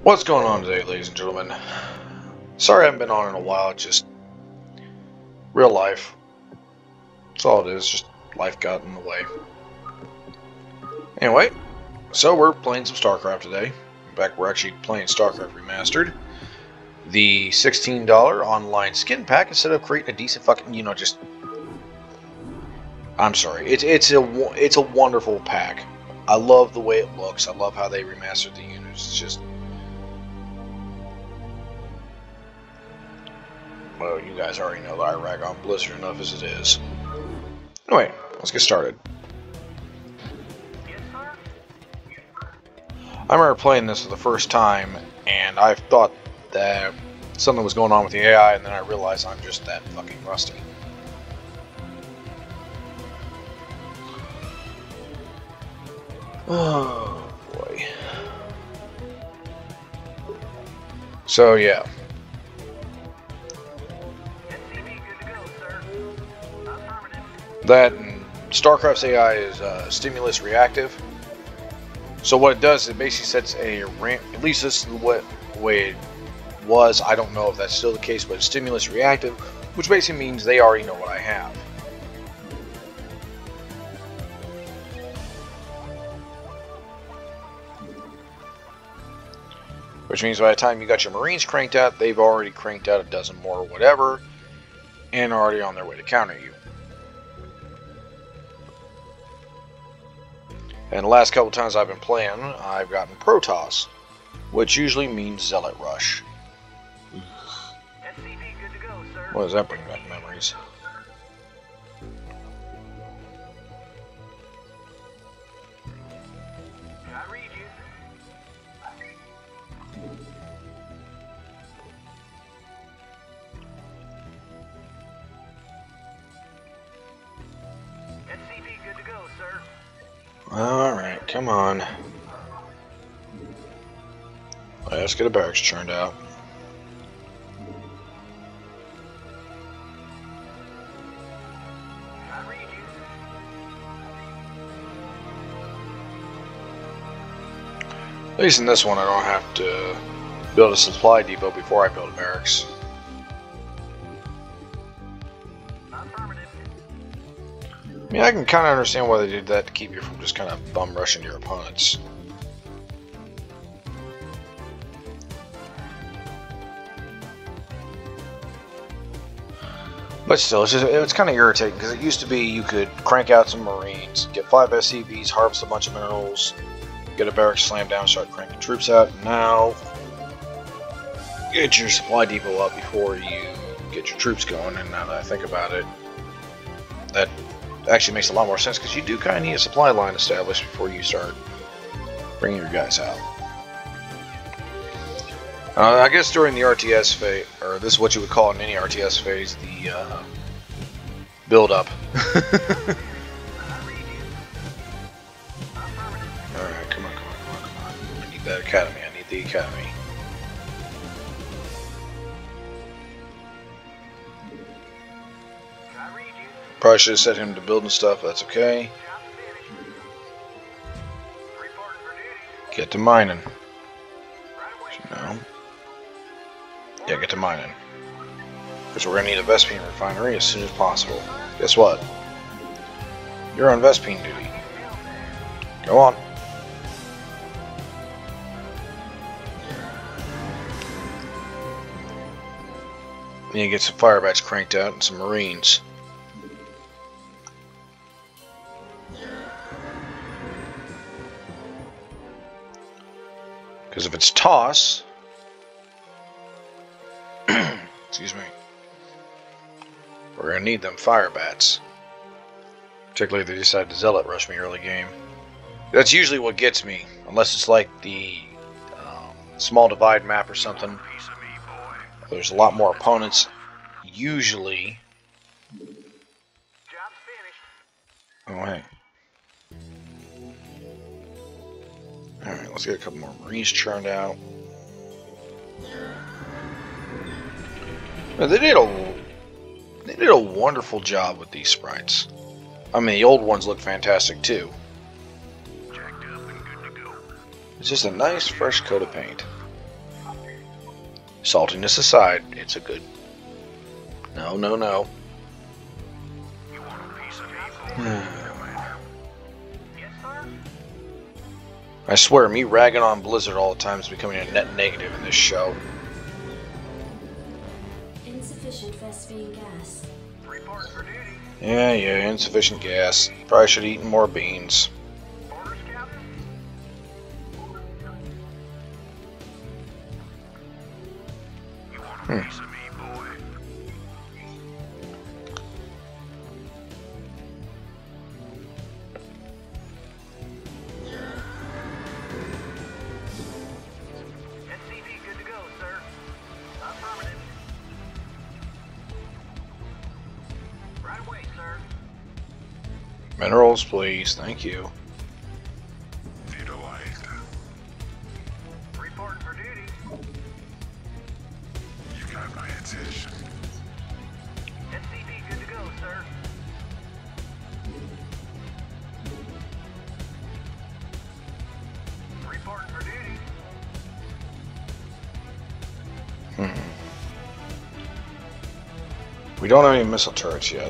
What's going on today, ladies and gentlemen? Sorry I haven't been on in a while, just real life. That's all it is, just life got in the way. Anyway, so we're playing some Starcraft today. In fact, we're actually playing Starcraft Remastered. The $16 online skin pack, instead of creating a decent fucking, just... I'm sorry, it's a wonderful pack. I love the way it looks, I love how they remastered the units, it's just... Well, you guys already know that I rag on Blizzard enough as it is. Anyway, let's get started. I remember playing this for the first time, and I thought that something was going on with the AI, and then I realized I'm just that fucking rusty. Oh, boy. So, yeah. That StarCraft's AI is stimulus reactive. So what it does, it basically sets a ramp. At least this is the way it was. I don't know if that's still the case, but it's stimulus reactive, which basically means they already know what I have. Which means by the time you got your Marines cranked out, they've already cranked out a dozen more or whatever, and are already on their way to counter you. And the last couple times I've been playing, I've gotten Protoss, which usually means Zealot Rush. What does that bring back memories? Alright, come on. Let's get a barracks churned out. At least in this one I don't have to build a supply depot before I build a barracks. I mean, I can kind of understand why they did that, to keep you from just kind of bum rushing your opponents. But still, it's kind of irritating, because it used to be you could crank out some Marines, get 5 SCVs, harvest a bunch of minerals, get a barracks slammed down, start cranking troops out, and now get your supply depot up before you get your troops going. And now that I think about it, that actually makes a lot more sense, because you do kind of need a supply line established before you start bringing your guys out. I guess during the RTS phase, or this is what you would call in any RTS phase, the build up. Alright, come on. I need that academy, I need the academy. Probably should have set him to building stuff, that's okay. Get to mining. No. Yeah, get to mining. Because we're going to need a Vespene refinery as soon as possible. Guess what? You're on Vespene duty. Go on. Need to get some fire bats cranked out and some Marines. Because if it's toss, excuse me, we're going to need them fire bats. Particularly if they decide to zealot rush me early game. That's usually what gets me, unless it's like the small divide map or something. There's a lot more opponents. Usually. Oh, hey. Alright, let's get a couple more Marines churned out. They did a wonderful job with these sprites. I mean, the old ones look fantastic too. It's just a nice fresh coat of paint. Saltiness aside, it's a good... No, no, no. I swear, me ragging on Blizzard all the time is becoming a net negative in this show. Insufficient Vespene gas. Report for duty. Yeah, insufficient gas. Probably should have eaten more beans. Orders, Captain? You want a piece of me, boy? SCV good to go, sir. Affirmative. Right away, sir. Minerals, please. Thank you. Reporting for duty. You got my attention. SCV good to go, sir. Reporting for duty. We don't have any missile turrets yet.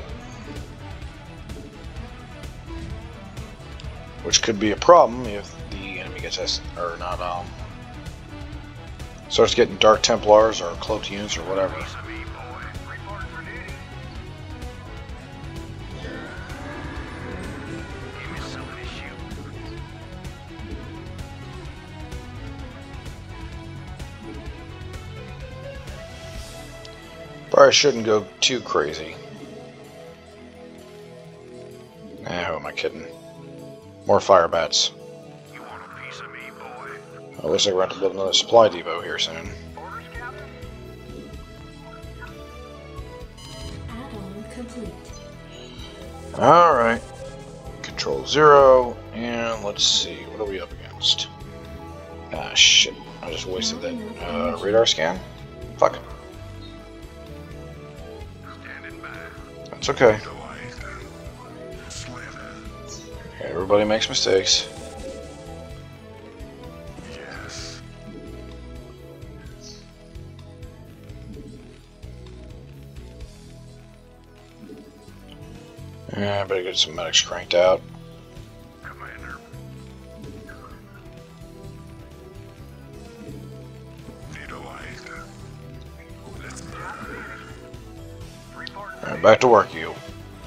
Which could be a problem if the enemy gets us, or not, starts getting Dark Templars or cloaked units or whatever. Piece of me, boy. Reporting for duty. Give me something to shoot. Probably shouldn't go too crazy. Nah, who am I kidding? More fire bats. You want a piece of me, boy? Well, looks like we're going to have to build another supply depot here soon. Orders, Captain? Add-on complete. Alright. Control 0, and let's see, what are we up against? Ah, shit. I just wasted that radar scan. Fuck it. Standing by. That's okay. Go ahead. Slither. Everybody makes mistakes. Yes. Yeah, I better get some medics cranked out. Commander. Veto ahead. Let's burn. Reporting for Alright, back to work, you.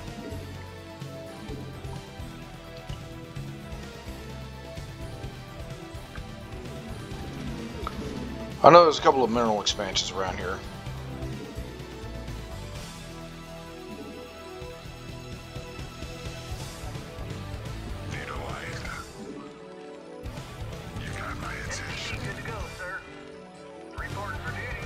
I know there's a couple of mineral expansions around here. Veto ahead. You got my attention. Good to go, sir. Reporting for duty.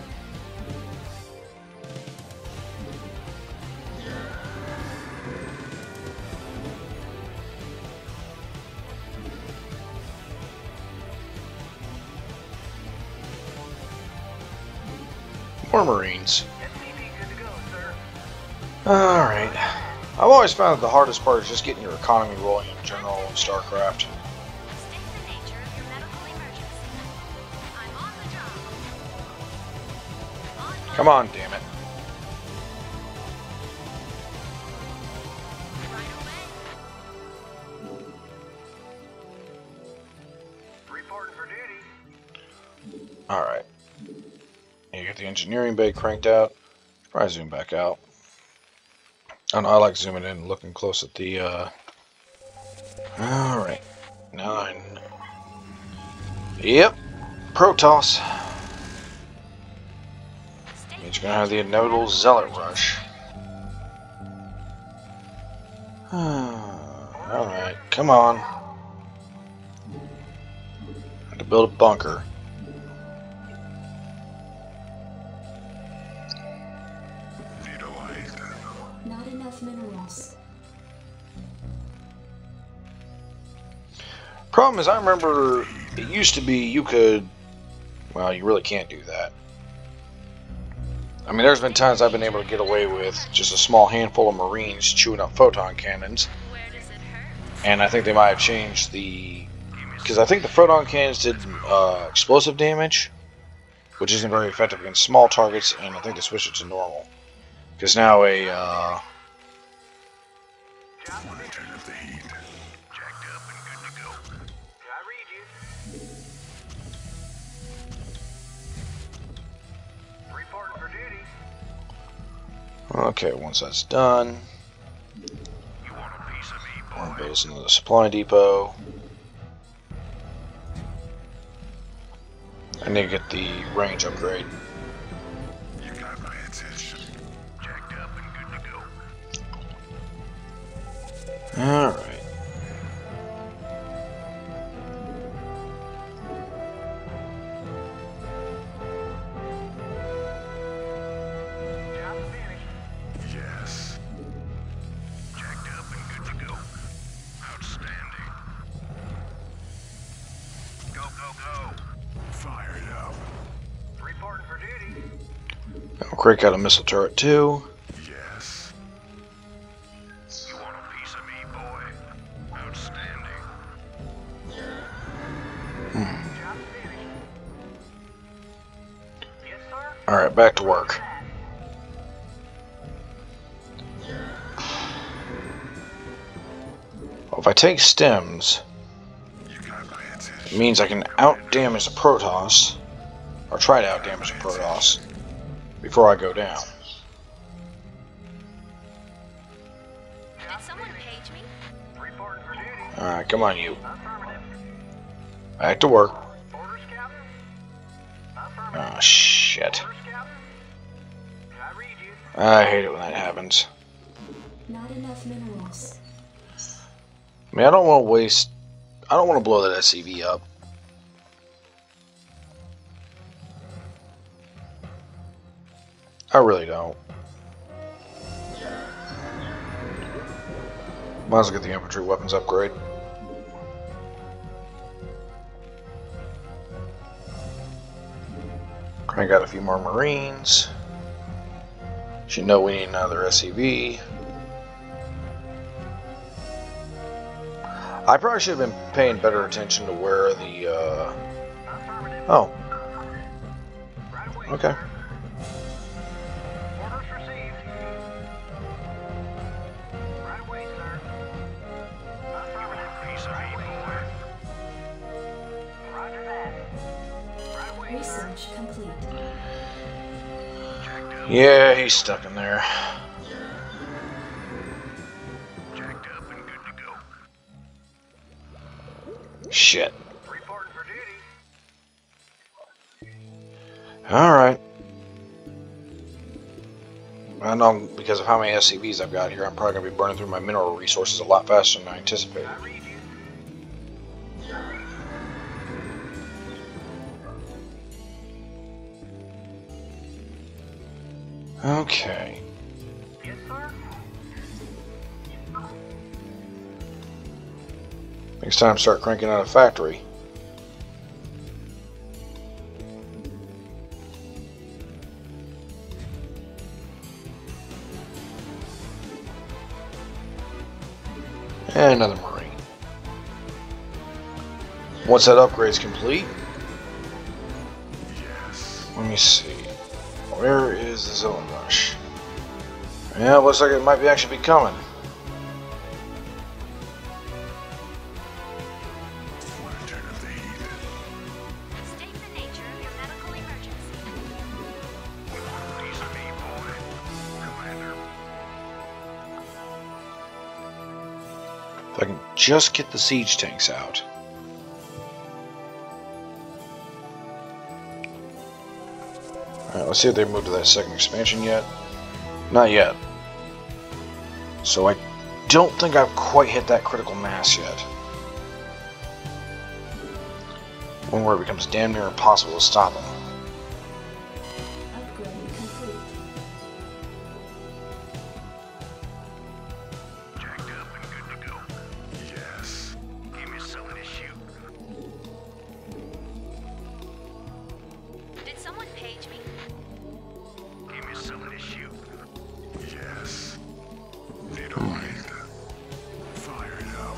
More Marines. SCV good to go, sir. Alright. I've always found that the hardest part is just getting your economy rolling in general in StarCraft. State the nature of your medical emergency. I'm on the job. On my Come on, damn it. right away. Reporting for duty. Alright. You get the engineering bay cranked out. Probably zoom back out. I know I like zooming in and looking close at the, Alright. 9. Yep. Protoss. Means you're gonna have the inevitable zealot rush. Alright, come on. Have to build a bunker. Veto ahead. Not enough minerals. Problem is, I remember it used to be you could, well, you really can't do that. I mean, there's been times I've been able to get away with just a small handful of Marines chewing up photon cannons, Where does it hurt? and I think they might have changed the, because I think the photon cannons did explosive damage, which isn't very effective against small targets, and I think they switched it to normal. Because now a, Job finished. Turn up the heat. Jacked up and good to go. I read you. Reporting for duty. Okay, once that's done, You want a piece of me, one boy? goes into the supply depot. I need to get the range upgrade. You got my attention. Jacked up and good to go. Alright. Job finished. Yes. Jacked up and good to go. Outstanding. Go, go, go. Fired up. Reporting for duty. I'll crank out a missile turret too. Yes. You want a piece of me, boy? Outstanding. Job finished. Yes, sir. Alright, back to work. Well, if I take stems, You got my it attention. means I can out-damage the Protoss, or try to out-damage the Protoss, before I go down. Did someone page me? Reporting for duty. Alright, come on you. Affirmative. Back to work. Orders, Captain. Affirmative. Oh, shit. Orders, Captain. I read you. I hate it when that happens. Not enough minerals. I mean, I don't want to waste... I don't want to blow that SCV up. I really don't. Might as well get the infantry weapons upgrade. Crank out a few more Marines. You know we need another SCV. I probably should have been paying better attention to where the, Affirmative. Oh, Right away, okay. sir. Orders received. Right away, sir. Affirmative. Piece of me, boy. Roger that. Right away, sir. Research complete. Jacked up. Yeah, he's stuck in there. Jacked up and good to go. Shit. Reporting for duty. Alright. I know because of how many SCVs I've got here, I'm probably going to be burning through my mineral resources a lot faster than I anticipated. I read you. Okay. Yes, sir. Next time, start cranking out a factory. And another Marine. Once that upgrade's complete, Yes. let me see. Where is the Zone Rush? Yeah, looks like it might be actually be coming. Want to turn up the heat. State the nature of your medical emergency. Piece of me, boy. Commander. If I can just get the siege tanks out. Alright, let's see if they moved to that second expansion yet. Not yet. So I don't think I've quite hit that critical mass yet. One where it becomes damn near impossible to stop them. Upgrade complete. Jacked up and good to go. Yes. Give me something to shoot. Did someone page me? Give me something to shoot. Yes. Need a light. Fired up.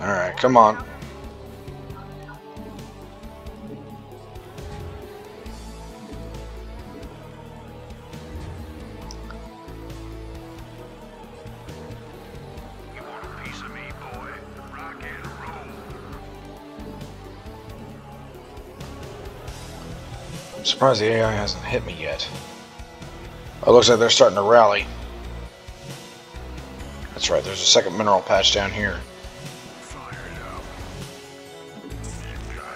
Alright, come on. You want a piece of me, boy? Rock and roll. I'm surprised the AI hasn't hit me yet. Oh, it looks like they're starting to rally. That's right, there's a second mineral patch down here. Fire it up. You got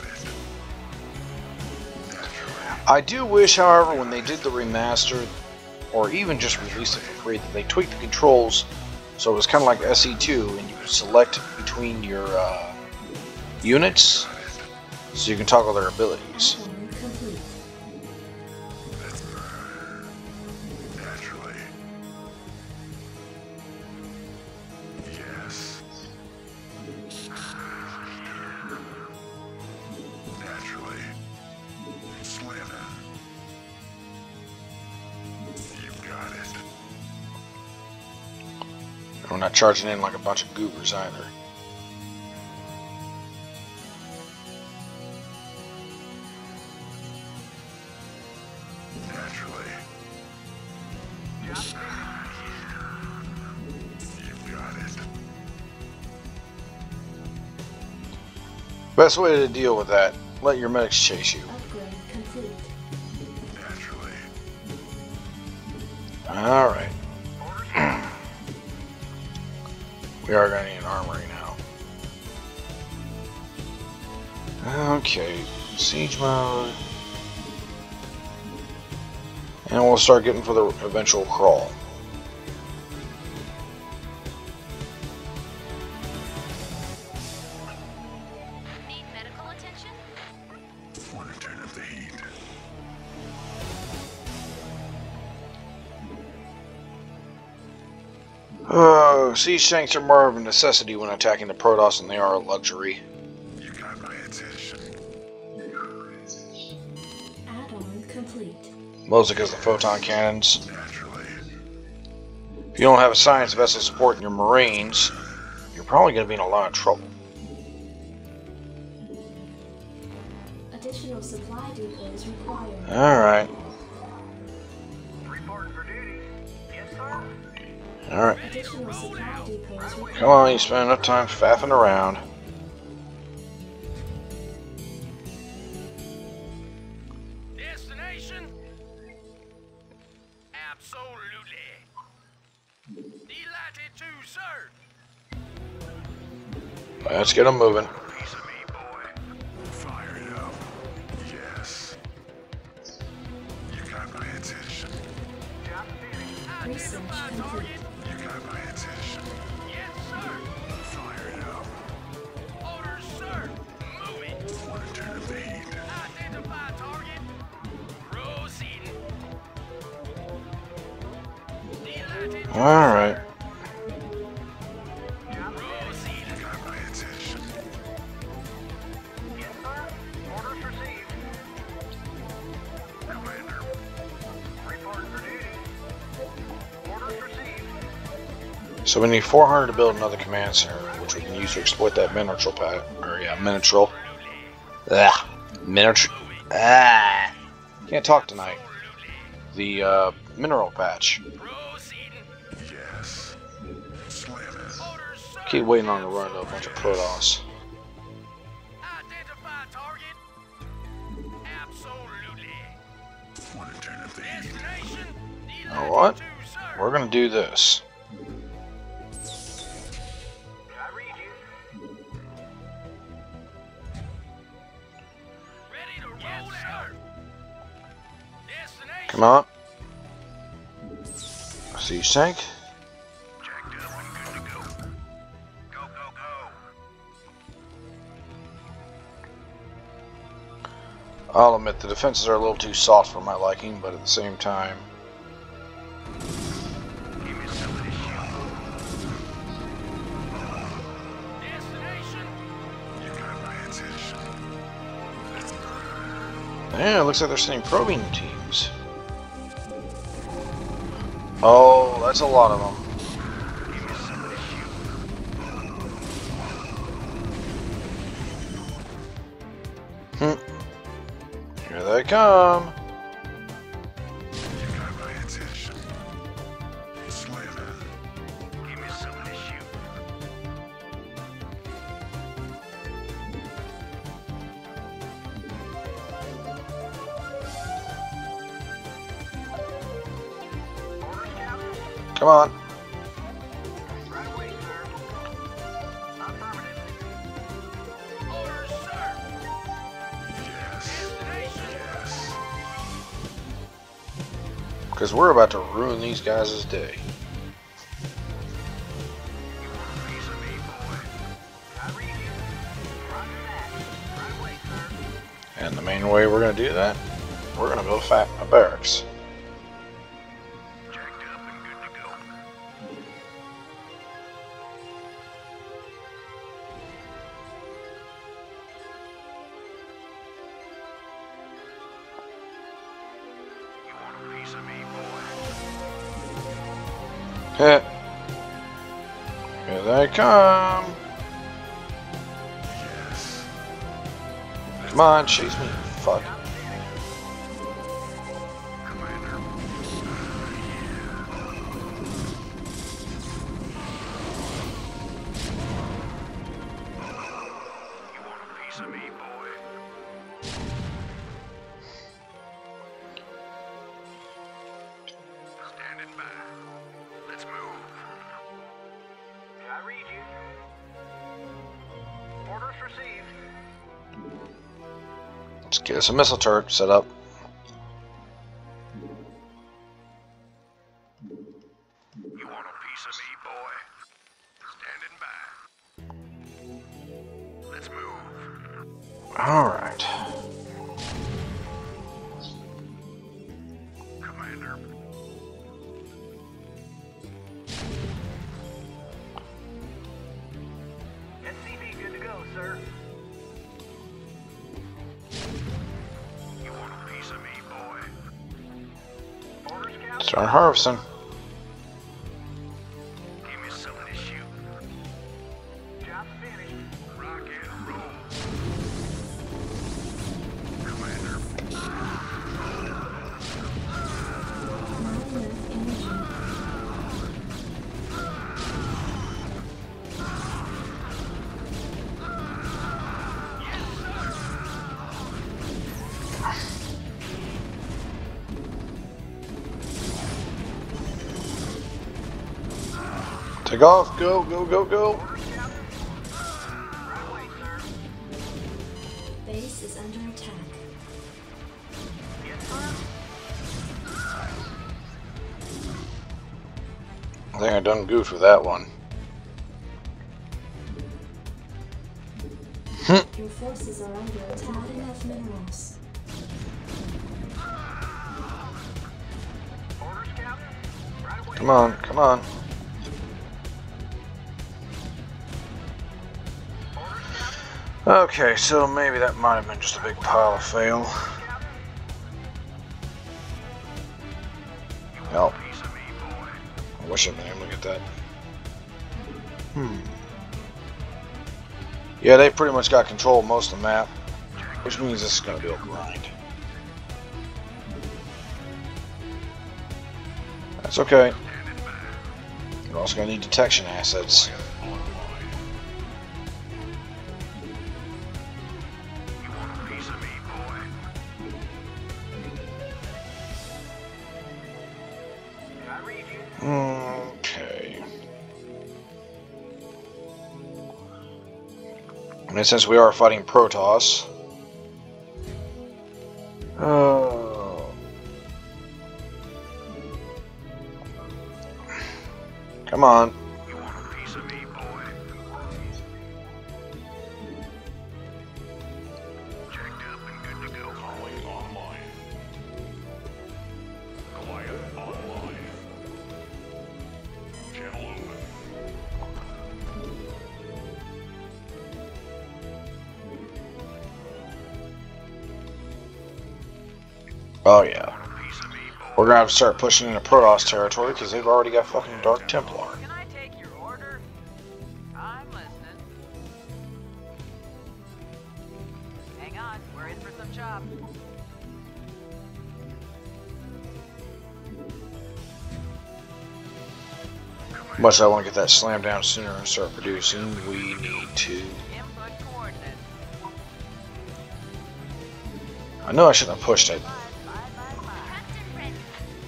it. Naturally. I do wish, however, when they did the remastered, or even just released it for free, that they tweaked the controls so it was kind of like SE2, and you could select between your units so you can toggle their abilities. Add-on complete. Let's burn. Naturally. Yes. Naturally. Slamming. You got it. And we're not charging in like a bunch of goobers either. Naturally. You got it. Best way to deal with that, let your medics chase you. Upgrade complete. Naturally. Alright. We are going to need an armory now. Okay, siege mode. And we'll start getting for the eventual crawl. Need medical attention? Want to turn up the heat. Siege tanks are more of a necessity when attacking the Protoss than they are a luxury. You got my attention. Add-on complete. Mostly because of the photon cannons. Naturally. If you don't have a science vessel supporting your Marines, you're probably going to be in a lot of trouble. Additional supply depots required. Alright. Reporting for duty. Yes, sir. Alright. Additional supply depots required. Come on, you spend enough time faffing around. Destination? Absolutely. Delighted to, sir. Let's get them moving. Piece of me, boy. Fire it up. Yes. You got my attention. Research complete. You got my attention. Yes, sir. Fire it up. Orders, sir. Move it. Want to turn up the heat. Identify target. Proceeding. Delighted to, Alright. proceeding. You got my attention. Yes, sir. Orders received. Commander. Reporting for duty. Orders received. So we need 400 to build another command center, which we can use to exploit that miniature pad. Or yeah, miniature. Ah, miniature. Ah, can't talk tonight. The mineral patch. Proceeding. Yes. Slamming. Orders, sir. Keep waiting on the run to a bunch of Protoss. Identify target. Absolutely. Want to turn up the heat. Destination. You know what? To, sir. We're gonna do this. I read you. Ready to roll out. Destination. Come on. Siege tank. Jacked up and good to go. Go, go, go. I'll admit the defenses are a little too soft for my liking, but at the same time, Give me some of this shit. Destination. You got my attention. yeah, it looks like they're sending probing teams. Oh, that's a lot of them. Give me some of this shit. come. You got my attention. Slam it. Give me something to shoot. Orders, Captain. Come on. Right away, sir. Affirmative. Orders, sir. Yes. Yes. Because we're about to ruin these guys' day. You want a piece of me, boy? I read you. Roger that. Right away, sir. And the main way we're going to do that, we're going to build a barracks. Jacked up and good to go. You want a piece of me, boy? Heh. Here they come. Yes. Come on, chase me. Fuck. Commander. You want a piece of me, boy? Standing by. Let's move. I read you. Orders received. Let's get us a missile turret set up. You want a piece of me, boy? Standing by. Let's move. Alright. Commander. SCV good to go, sir. You want a piece of me, boy? Orders, Captain? Start harvesting. Give me something to shoot. Job's finished. Rock and roll. Commander. Not enough energy. Take off. Go, go, go, go. Orders, Captain? Right away, sir. Base is under attack. Yes, sir. I think I done goofed with that one. Your forces are under attack. Not enough minerals. Orders, Captain? Right away. Come on, come on. Orders, Captain? Okay, so maybe that might have been just a big pile of fail. Captain? Help. Piece of me, boy. I wish I'd been able to get that. Yeah, they pretty much got control of most of the map, which means this is going to be a grind. That's okay. We're also going to need detection assets. You want a piece of me, boy? I read you. Okay. And since we are fighting Protoss, come on. You want a piece of me, boy? Jacked up and good to go. Calling online. Quiet online. Channel open. Oh yeah. Want a piece of me, boy? We're gonna have to start pushing into Protoss territory because they've already got fucking Dark Templar. Can I take your order? I'm listening. Hang on, we're in for some chop. Much as I want to get that slam down sooner and start producing, we need to. Input coordinates. I know I shouldn't have pushed it. Captain ready.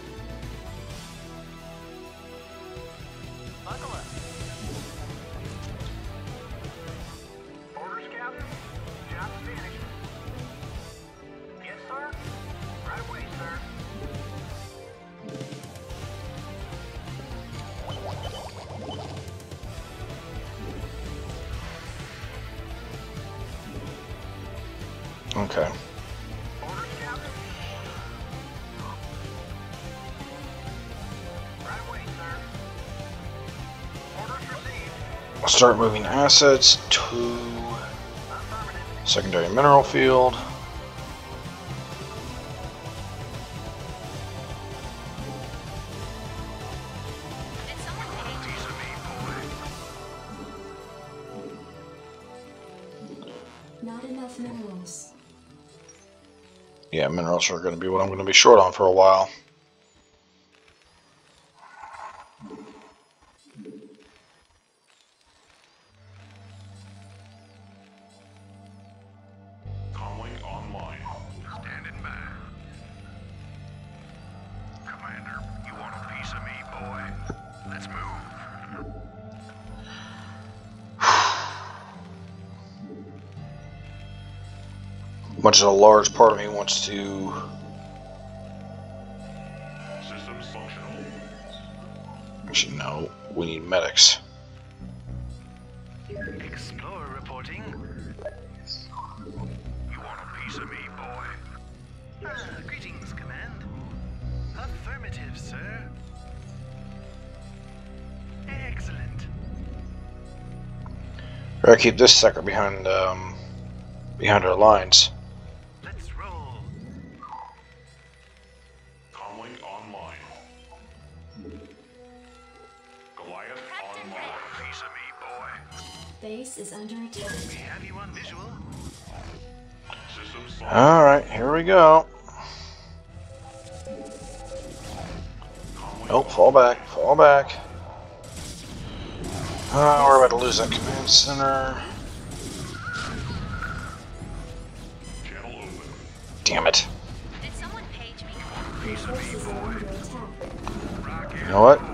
Buckle up. Orders, Captain. Job finished. Yes, sir. Right away, sir. Okay. Orders, Captain. Right away, sir. Orders received. I'll start moving assets to Affirmative. secondary mineral field. Did someone page me? Not enough minerals. Yeah, minerals are going to be what I'm going to be short on for a while. Comlink online. Standing by. Commander, you want a piece of me, boy? Let's move. Much as a large part of me wants to. Systems functional. Actually, no. We need medics. Explorer reporting. You want a piece of me, boy? Greetings, Command. Affirmative, sir. Excellent. Gotta keep this sucker behind our lines. Let's roll. Comlink online. Goliath online. A piece of me, boy. Base is under attack. We have you on visual. Systems functional. Alright, here we go. Comlink Nope, fall back, fall back. We're about to lose that command center. channel open. Damn it. Did someone page me? Piece of Base me, is boy. under attack. Rock You it. know what?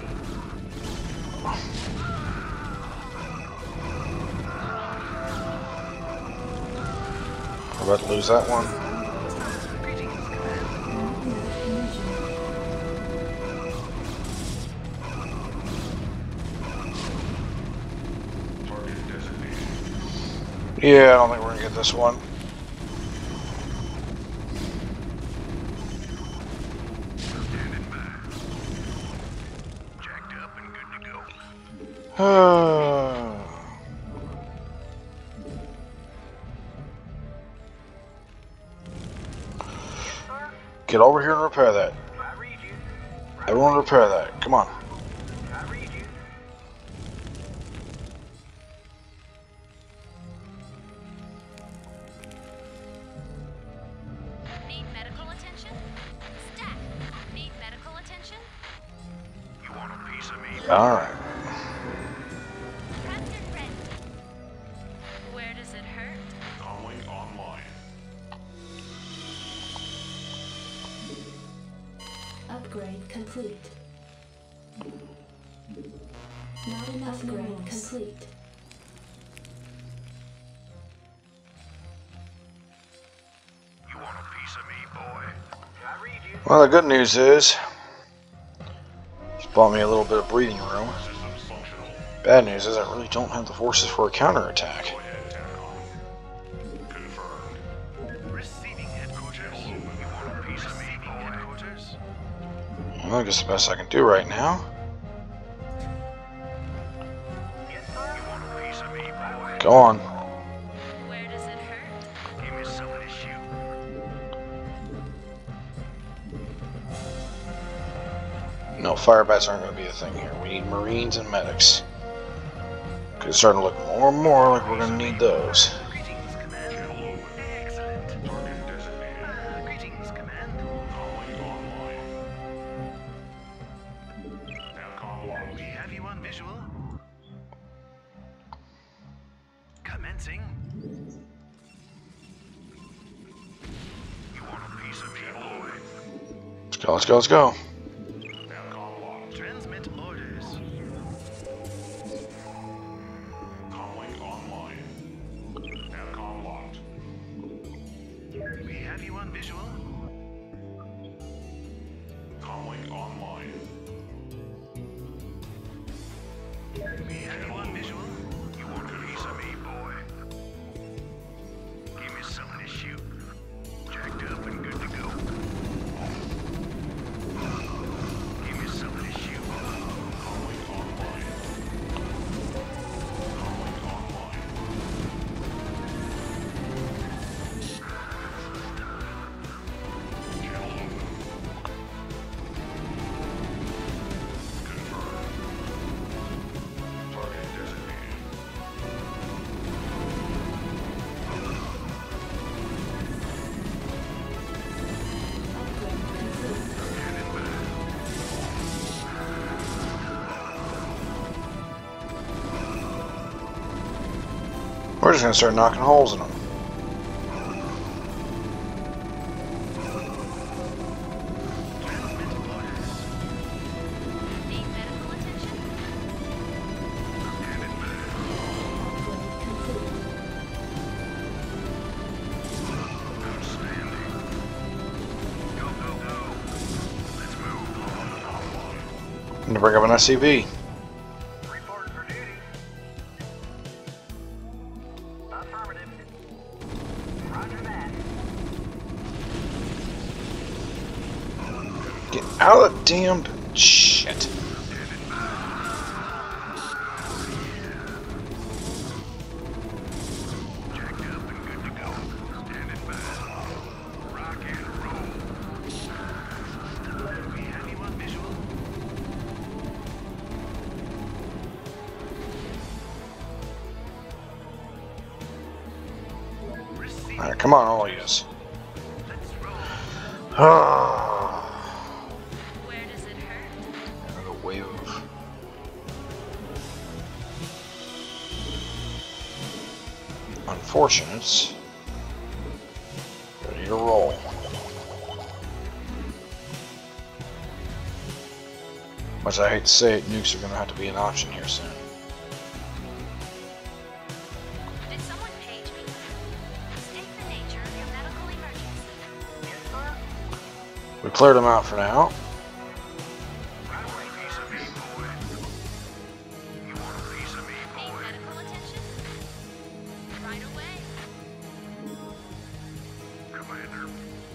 We're about to lose that one. Greetings, Command. Target designated. Yeah, I don't think we're gonna get this one. Standing by. Jacked up and good to go. Get over here and repair that. I read you. Everyone repair that. Come on. I read you. Need medical attention? Stat. Need medical attention? You want a piece of me? Alright. Captain ready. Where does it hurt? Comlink online. Upgrade complete. Not enough upgrade complete. You want a piece of me, boy? I read you. Well, the good news is, it's bought me a little bit of breathing room. Systems functional. Bad news is I really don't have the forces for a counterattack. Go ahead, TACOM. Confirmed. Receiving headquarters. You want a piece of me, boy? Headquarters. Well, I guess the best I can do right now. Yes, sir. You want a piece of me, boy? Go on. Where does it hurt? Give me something to shoot. No, fire bats aren't going to be a thing here. We need Marines and medics. 'Cause it's starting to look more and more like we're going to need those. Greetings, Command. Channel open. Excellent. Target designated. Greetings, Command. Comlink online. TACOM We locked. have you on visual. Commencing. You want a piece of me, boy? Let's go, let's go, let's go. Aircon locked. Transmit orders. Comlink online. Aircon locked. We have you on visual. Comlink online. We have you on visual. You want a piece of me, boy? Give me something to shoot. Jacked up and good to go. Give me something to shoot. Comlink online. Comlink online. Channel open. Confirmed. Target designated. We're just gonna start knocking holes in them. Transmit orders. Need medical attention? Outstanding. Go, go, go. Let's move. I'm gonna bring up an SCV. Report for duty. Affirmative. Roger that. Get out of the damned shit. Jacked up and good to go. Standing by. Rock and roll. We have you on visual. Receive. Alright, come on, all of yous. Let's roll. Where does it hurt? Another wave of unfortunates. Ready to roll. Much I hate to say it, nukes are going to have to be an option here soon. Did someone page me? State the nature of your medical emergency. Yes, sir. We cleared them out for now. Right away, piece of me, boy. You want a piece of me, Need boy? medical attention? Right away. Commander.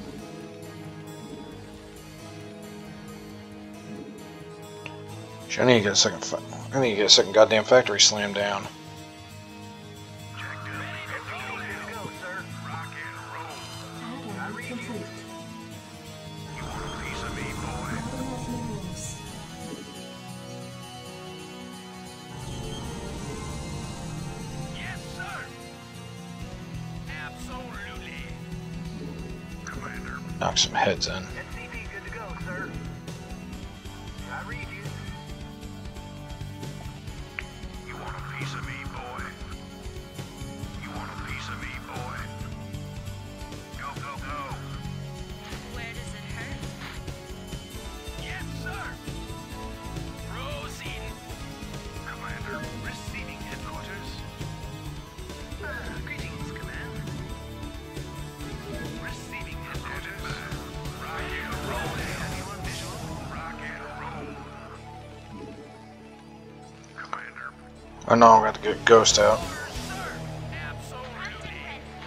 I need to get a second. I need to get a second goddamn factory slammed down. Jacked up. Ready to go, sir. Rock and roll. Add-on complete. You want a piece of me, boy? Not enough minerals. Yes, sir. Absolutely. Commander. Knock some heads in. SCP good to go, sir. I read you. You want a piece of me, boy? You want a piece of me, boy? Go, go, go. Where does it hurt? Yes, sir. Proceeding. Commander, receiving headquarters. Greetings, Command. Receiving headquarters. Rock and roll. Have you on visual? Rock and roll. Commander. I know I'm going to get Ghost out. Sir. Absolutely.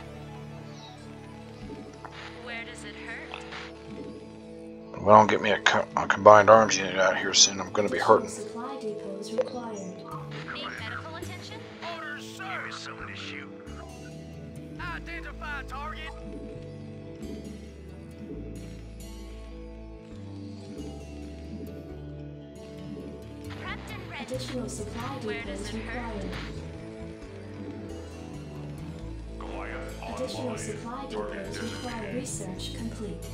Where does it hurt? If I don't get me a combined arms unit out here soon, I'm going to be hurting. Supply depots required. Need medical attention? Orders, sir. Give me something to shoot. Identify target. Prepped and ready. Additional supply Where does depots it hurt? required. Goliath Additional online. supply Target depots designated. required. Research complete.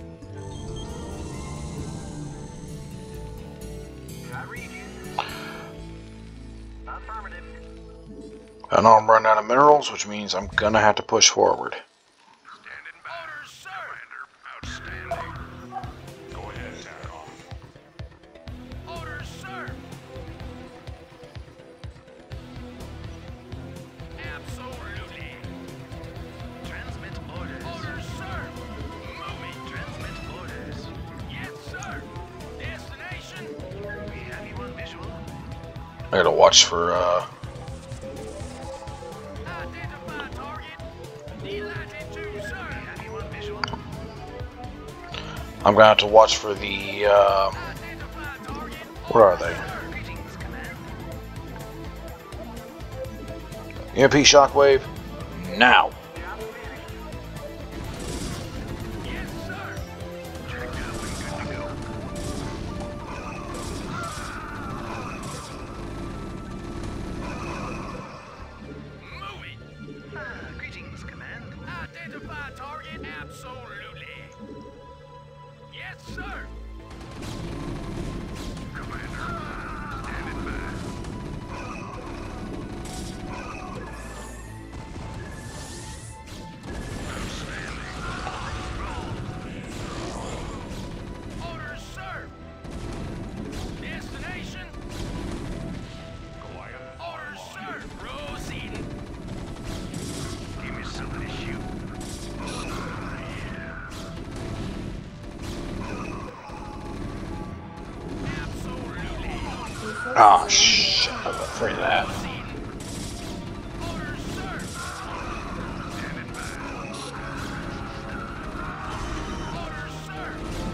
I read you. I know I'm running out of minerals, which means I'm gonna have to push forward. Standing by. Orders, sir. Commander, outstanding. Go ahead, Terran. Orders, sir. Absolutely. Transmit orders. Orders, sir. Moving. Transmit orders. Yes, sir. Destination. We have you on visual. I gotta watch for Identify target. Delighted to, sir. We have you on visual. I'm gonna have to watch for the Identify target. where are they? Greetings, command. EMP shockwave now. Yes, sir. Checked up and good to go. Moving. Greetings, command. Identify target. Absolutely. Yes, sir. Commander, standing by. Orders, sir. Destination. Goliath. Orders, sir. Proceeding. Give me something to shoot. Absolutely. Oh shit! I was afraid of that. Orders, sir. Standing by. Orders, sir.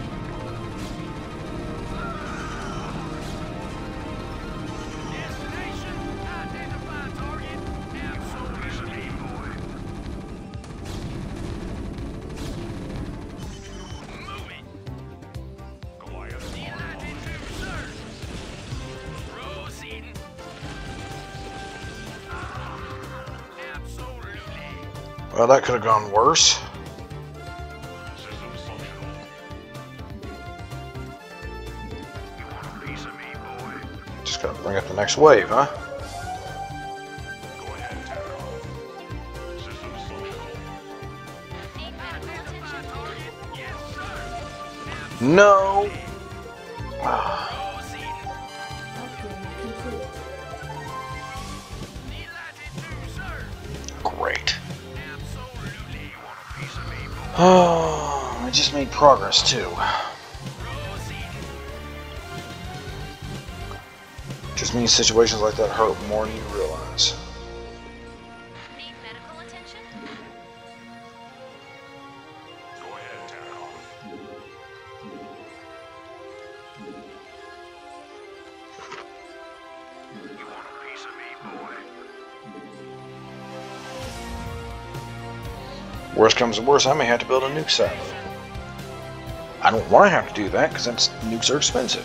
Destination. Identify target. Absolutely. Moving. Goliath. Delighted to, sir. Proceeding. Absolutely. Well, that could have gone worse. Systems functional. You want a piece of me, boy? Just gotta bring up the next wave, huh? Go ahead, Terran. Systems functional. Need medical Identify attention. target. Yes, sir. No. Proceeding. Upgrade complete. Delighted to, sir. Great. Absolutely. You want a piece of me, boy? Oh, I just made progress too. Proceeding. Just means situations like that hurt more than you realize. Need medical attention. Go ahead, Terran. You want a piece of me, boy? Worst comes to worst, I may have to build a nuke silo. I don't want to have to do that because nukes are expensive.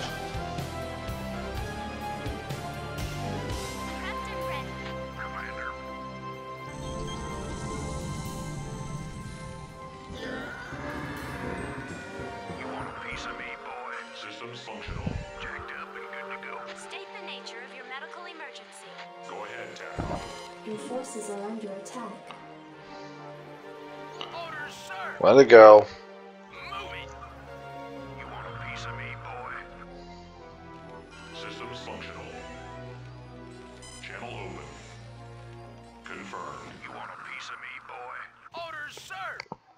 Prepped and ready. Commander. You want a piece of me, boy? Systems functional. Jacked up and good to go. State the nature of your medical emergency. Go ahead, Terran. Your forces are under attack. Orders, sir. Let it go. Moving. You want a piece of me, boy? Systems functional. Channel open. Confirmed. You want a piece of me, boy? Orders, sir.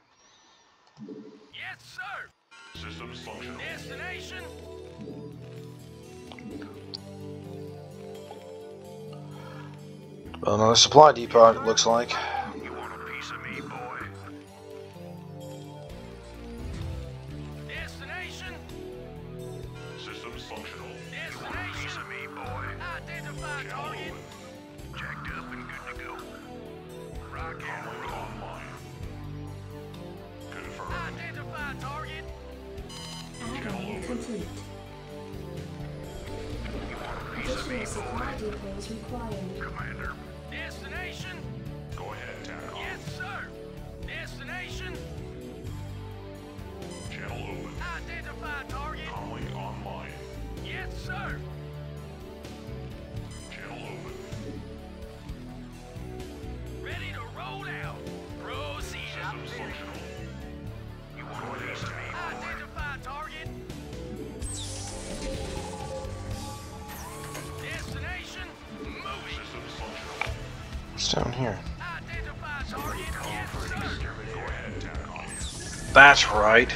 Yes, sir. Systems functional. Destination. Another supply depot, it looks like. You want a piece of me, boy? Destination. Systems functional. You want a piece Destination. of me, boy? Identify Channel target. open. Jacked up and good to go. Rock and roll. Online. Confirmed. Identify target. Add-on complete. You want a piece of me, Additional boy? supply depots required. Commander. Destination. Go ahead, Terran. Yes, sir. Destination. Channel open. Identify target. Comlink online. Yes, sir. Channel open. What's down here? Identify target. Yes, sir. Go ahead, TACOM. That's right.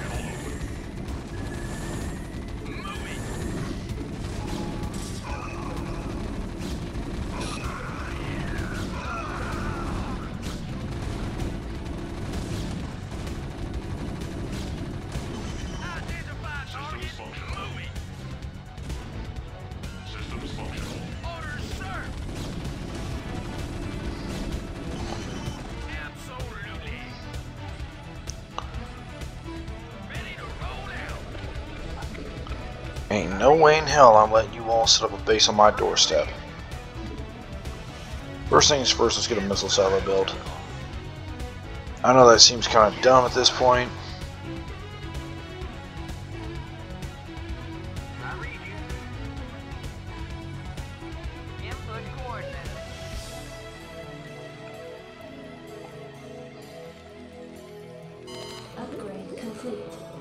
Identify target. Systems functional. Moving. Systems functional. Orders, sir. Absolutely. Ready to roll out. Ain't no way in hell I'm letting you all set up a base on my doorstep. First things first, let's get a missile silo built. I know that seems kind of dumb at this point. I read you. Input coordinates. Upgrade complete.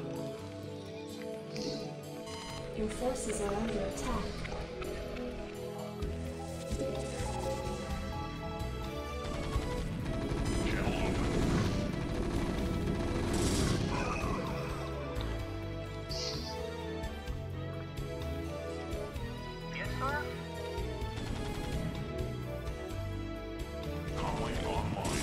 Your forces are under attack. Channel open. Yes, sir. Comlink online.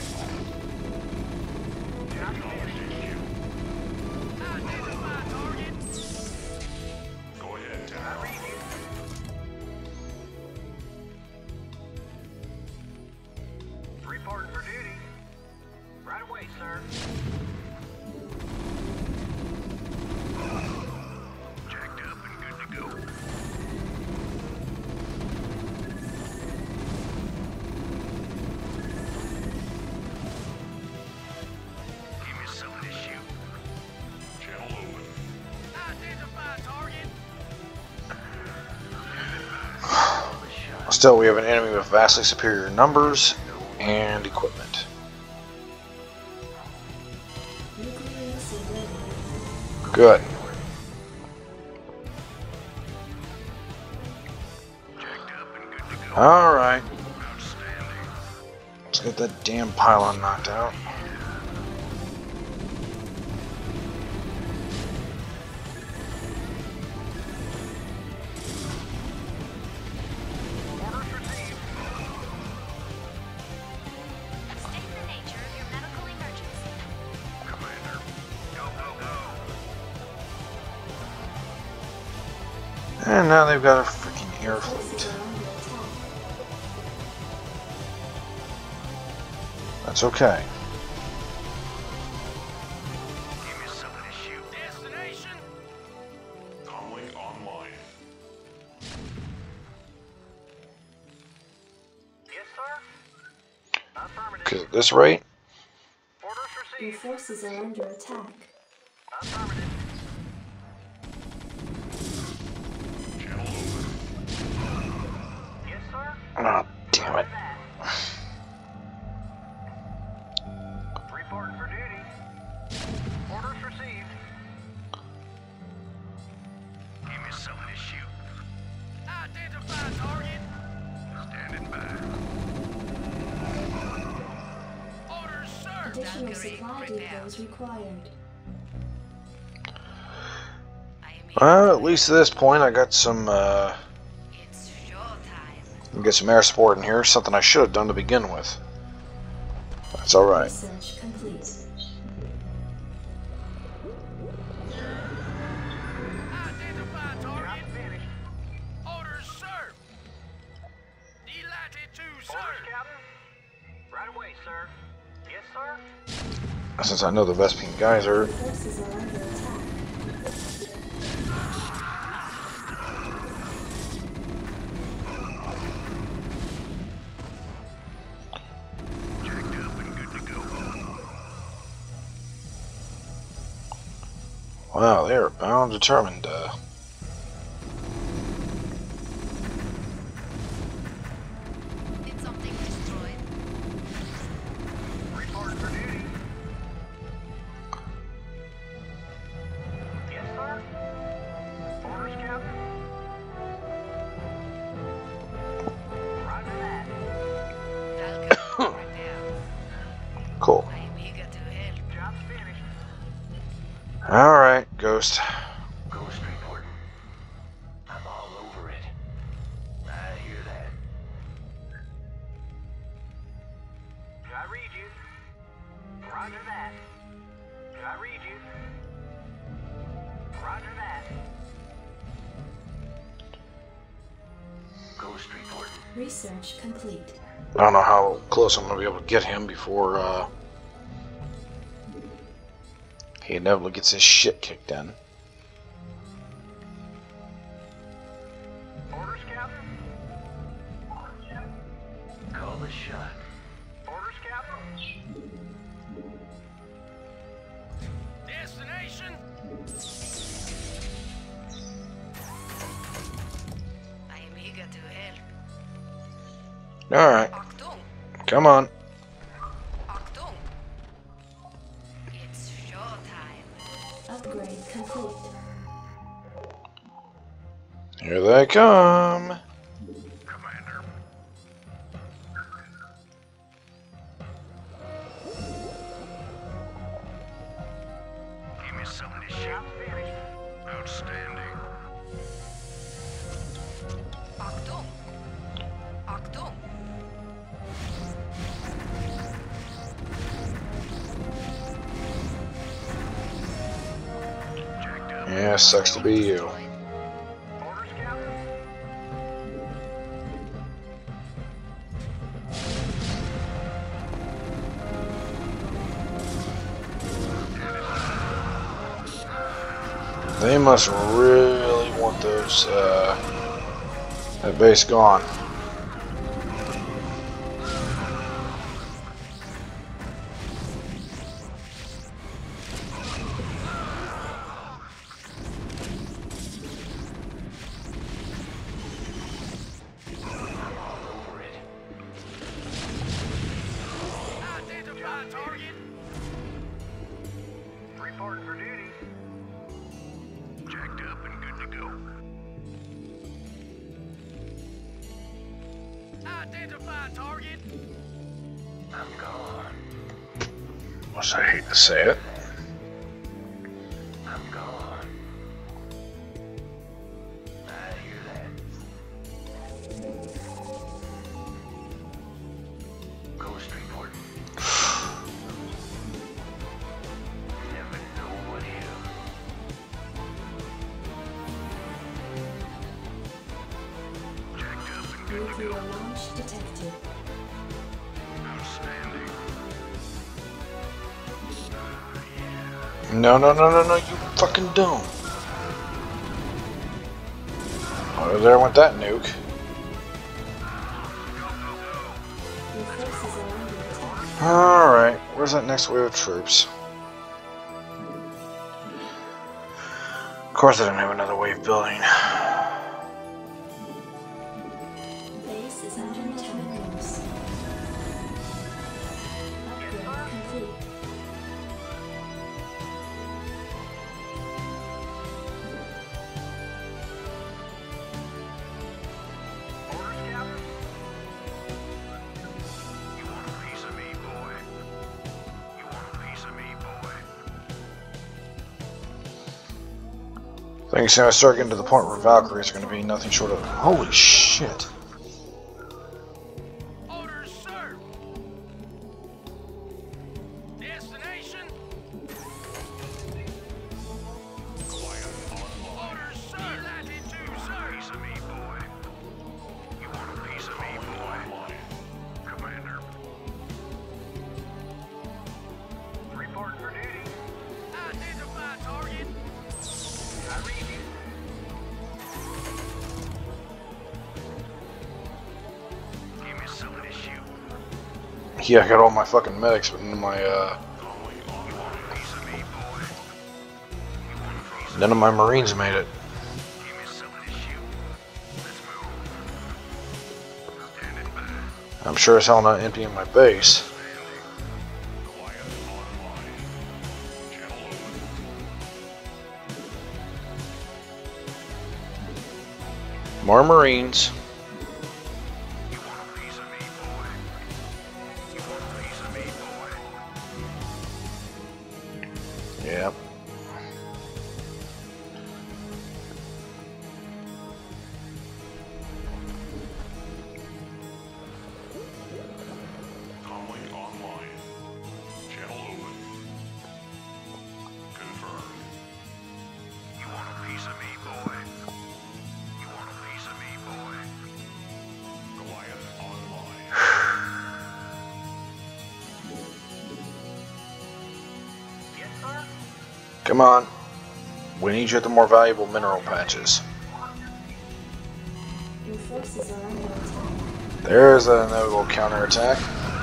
Acknowledge HQ. Identify target. Go ahead, I TACOM. read you. Reporting for duty. Right away, sir. Jacked up and good to go. Give me something to shoot. Channel open. Identify target. Still, we have an enemy with vastly superior numbers and equipment. Nuclear missile ready. Good. Jacked up and good to go. Alright, Outstanding. let's get that damn pylon knocked out. Orders received. State the nature of your medical emergency. Commander. Go, go, go. And now they've got a freaking air Forces fleet. are under attack. That's okay. Give me something to shoot. Destination. Comlink online. Yes, sir. Affirmative. Because at this rate, Orders Your received. forces are under attack. Affirmative. Channel open. Yes, sir. oh damn it. Reporting for duty. Orders received. Give me something to shoot. Identify target. Standing by. Orders, sir. Additional supply depots required. Well, at least at this point, I got some, It's showtime. get some air support in here, something I should have done to begin with. That's alright. Research complete. Identify target. Finished. Orders, sir. Delighted to, sir. Orders, Captain. Right away, sir. Yes, sir. Since I know the Vespian guys Your are forces are under attack. Jacked up and good to go. wow, they're bound determined. Did something destroyed? Reporting for duty. Yes, sir. Orders, Captain. Roger that. Falcon Ghost. Ghost reporting. I'm all over it. I hear that. I read you. Roger that. I read you. Roger that. Ghost reporting. Research complete. I don't know how close I'm going to be able to get him before he inevitably gets his shit kicked in. Orders, Captain? Call the shot. Orders, Captain? Destination? I am eager to help. Alright, Achtung! come on. Achtung! It's showtime. Upgrade complete. Here they come. Commander. Give me something to shoot. Outstanding. Achtung! Achtung! Jacked up. Yeah, sucks to be you. Orders, Captain? They must really want those, that base gone. Over it. Identify target. Reporting for duty. Jacked up and good to go. Identify target. I'm gone. Much I hate to say it. I'm gone. I hear that. Ghost reporting. Never know what hit 'em. Jacked up and good to Nuclear go. launch detected. Outstanding. No, no, no, no, no, you fucking don't. Oh, there went that nuke. Your forces are under attack. Alright, where's that next wave of troops? Of course I didn't have another wave building. Base is under attack. Upgrade complete. Orders, Captain? You want a piece of me, boy? You want a piece of me, boy? I think it's gonna start getting to the point where Valkyries are gonna be nothing short of. Holy shit! Orders, sir. Destination? Orders, sir. Latitude, sir. Piece of me, boy. You want a piece of me, boy? Commander. Reporting for duty. Identify target. I read you. Give me something to shoot. Yeah, I got all my fucking medics, but none of my none of my Marines made it. Give me something to shoot. Let's move. Standing by. I'm sure as hell not emptying my base. More Marines. You want a piece of me, boy? You want a piece of me, boy? Yep. Come on. We need you at the more valuable mineral patches. Your forces are under attack. There's an inevitable counterattack.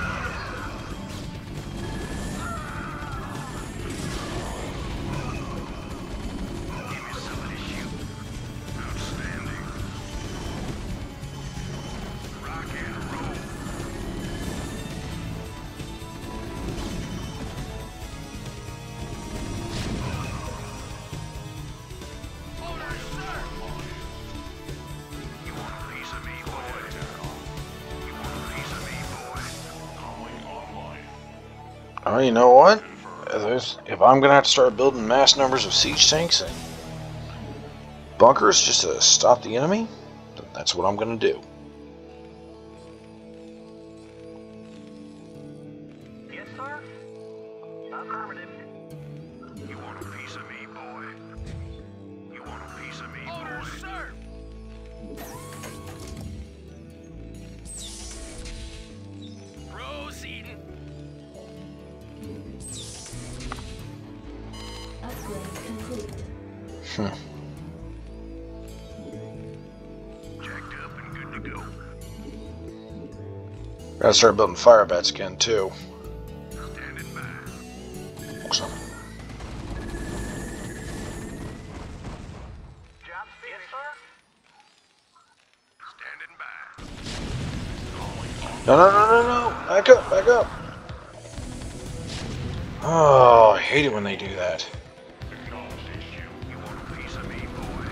Oh, you know what? If I'm gonna have to start building mass numbers of siege tanks and bunkers just to stop the enemy, then that's what I'm gonna do. Yes, sir? Affirmative. You want a piece of me, boy? You want a piece of me, boy? Sir! Proceeding. Upgrade complete. Jacked up and good to go. Gotta start building fire bats again too. Standing by. Awesome. Job finished, sir? Standing by. No. Back up, back up. Oh, I hate it when they do that. You want a piece of me, boy?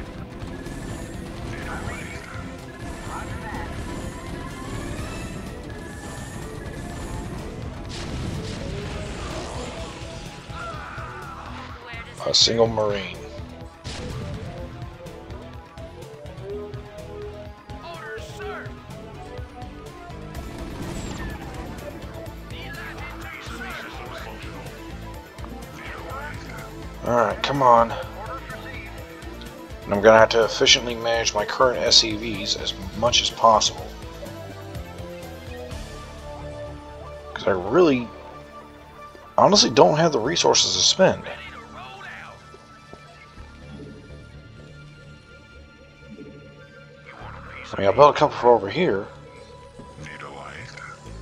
Roger that. Where does A single Marine. Orders, sir! Alright, come on. Orders received. And I'm gonna have to efficiently manage my current SCVs as much as possible. Because I really, honestly don't have the resources to spend. Ready to roll out. You want a piece I mean, I built a couple for over here, Need a light.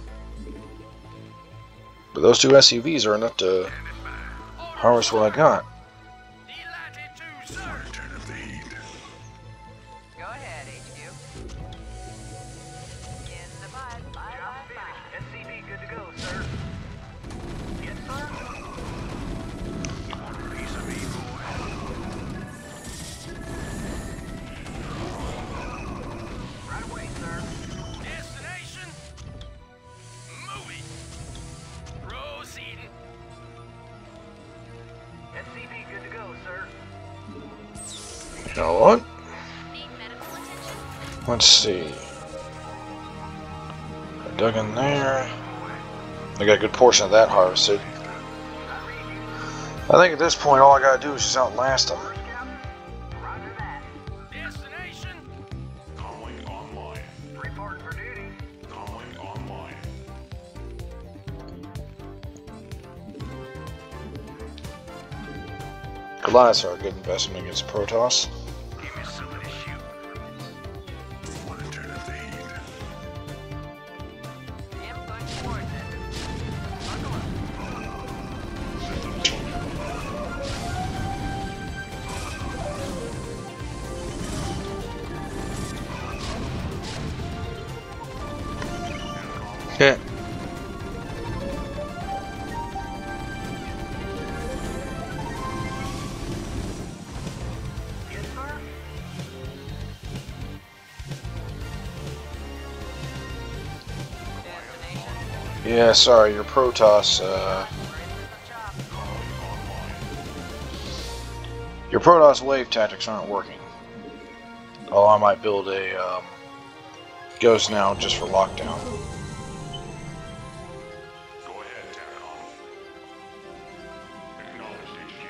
but those two SCVs are enough to harvest what I got. Delighted to, sir. Turn up the heat. Go ahead, HQ. In the pipe. Job finished. SCV good to go, sir. Yes, sir? You want a piece of me, boy? Right away, sir. Destination? Moving. Proceeding. SCV good to go, sir. You know what? need medical attention? Let's see. I dug in there. I got a good portion of that harvested. I think at this point all I gotta do is just outlast them. Roger that. Destination? Calling online. Report for duty. Calling online. Goliaths are a good investment against Protoss. Give me some of this shoot. Want to turn up the heat. Input coordinates. Buckle up. Yeah. Yes, sir? Destination. Yeah, sorry, your Protoss, your Protoss wave tactics aren't working. Oh, I might build a Ghost now just for lockdown. Go ahead, Terran. Acknowledged HQ.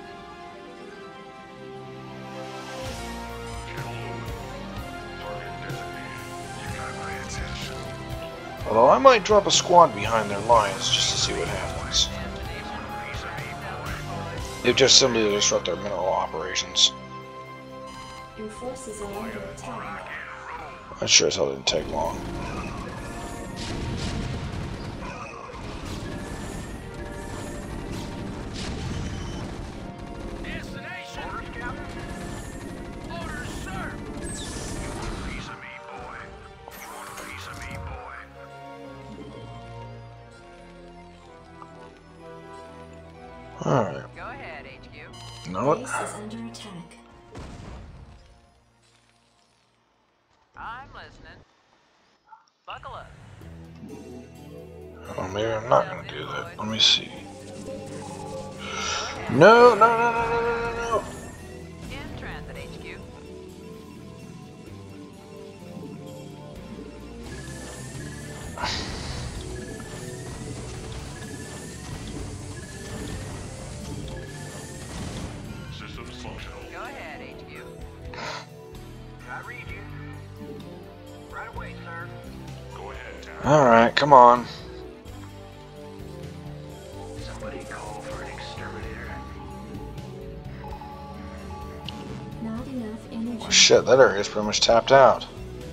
Channel open. Target designated. You got my attention. Although I might drop a squad behind their lines just to see what happens. Destination. It just simply disrupt their mineral operations. Your forces are under attack. That sure as hell didn't take long. Destination. Orders, Captain. Orders, sir. You want a piece of me, boy? You want a piece of me, boy? Alright. Go ahead, HQ. You know what? Base is under attack. I'm listening. Buckle up. Oh, maybe I'm not gonna do that. Let me see. No, no, no, no, no, no, no, no. In transit, HQ. Systems functional. Go ahead, HQ. I read you. Right away, sir. Go ahead, Terran. Alright, come on. Somebody call for an exterminator. Not enough energy. Well, shit, that area's pretty much tapped out.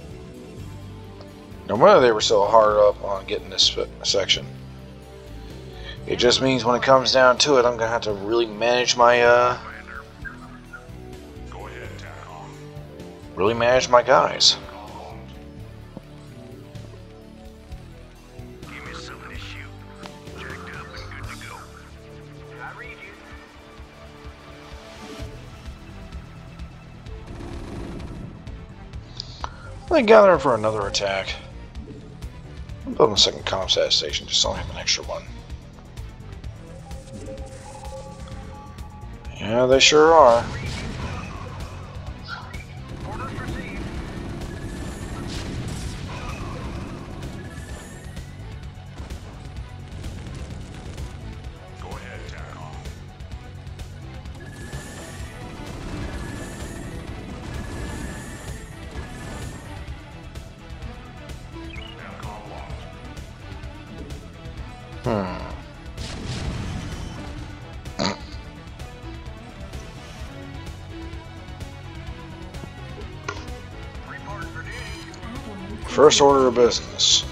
No wonder they were so hard up on getting this section. It just means when it comes down to it, I'm gonna have to really manage my, Commander. Go ahead, Terran. really manage my guys. Give me something to shoot. Jacked up and good to go. I read you. They gather for another attack. I'm building a second comsat station, just so I have an extra one. Yeah, they sure are. Orders received. Go ahead, Terran. Aircon locked. Reporting for duty. Add-on First order of business.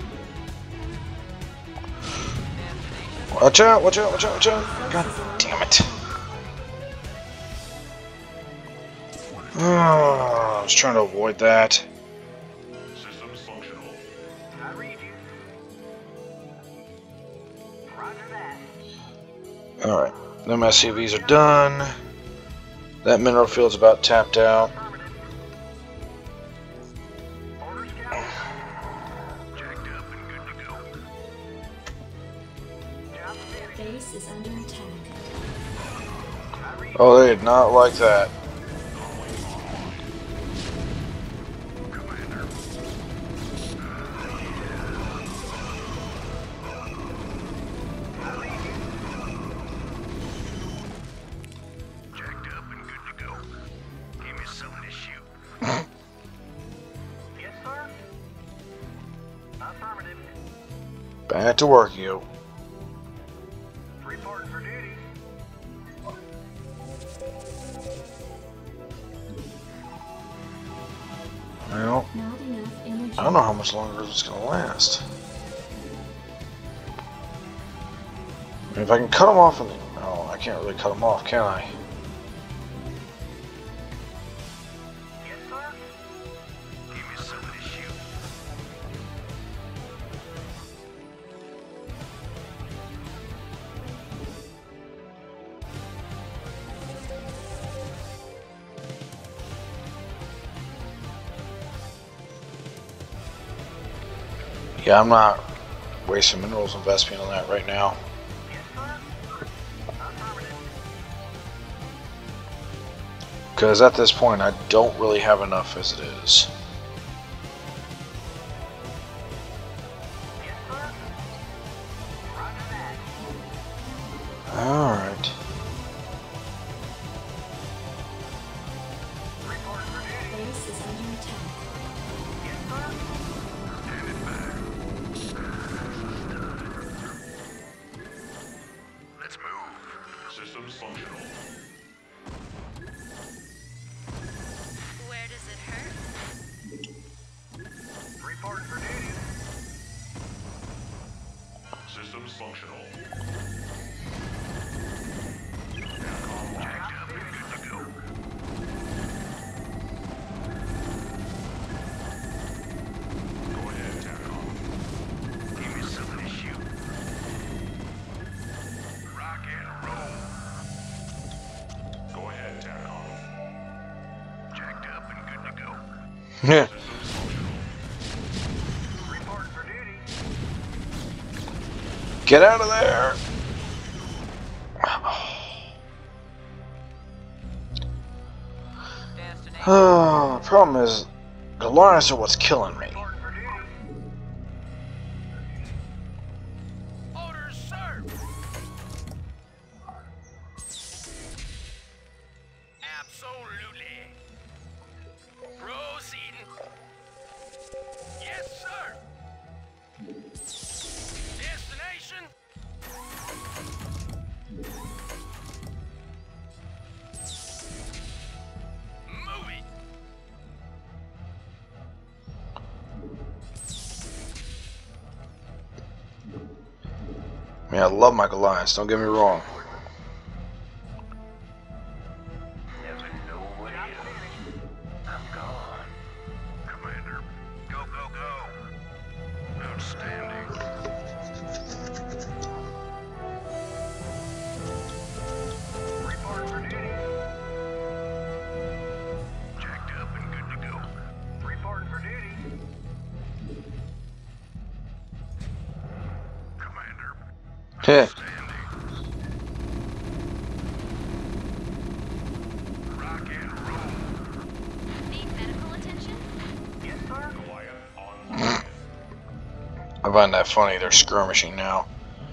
Watch out, watch out, watch out, watch out. God damn it. Oh, I was trying to avoid that. Systems functional. I read you. Roger that. Alright, them SCVs are done. That mineral field's about tapped out. Affirmative. Orders, Captain. Jacked up and good to go. Job finished. base is under attack. I read Oh, they did not like that. Commander. Jacked up and good to go. Give me something to shoot. Yes, sir. Affirmative. Back to work, you. Reporting for duty. Well, Not enough energy. I don't know how much longer this is gonna last. I mean, if I can cut them off in the... Oh, I can't really cut them off, can I? Yes, sir. Give me something to shoot. Yeah, I'm not wasting minerals investing on that right now. Yes, sir. Affirmative. Because at this point, I don't really have enough as it is. Yes, sir. Roger that. Alright. Reporting for duty. Base is under attack. Yes, sir. Let's move. Systems functional. Systems functional. Jacked up and good to go. Go ahead, TACOM. Give me something to shoot. Rock and roll. Go ahead, TACOM. Jacked up and good to go. Yeah. Systems functional. Reporting for duty. Get out of there! Destination. Oh, problem is, the Lions are what's killing me. Reporting for duty. Orders, sir. Absolutely. Proceeding. Yes, sir. Destination. Moving. I mean, I love my Goliaths, don't get me wrong. Never know what is. I'm gone. Commander, go, go, go. Outstanding. Reporting for duty. Jacked up and good to go. Reporting for duty. Commander, Heh. standing. Rock and roll. Need medical attention? Yes, sir. Goliath online. I find that funny, they're skirmishing now.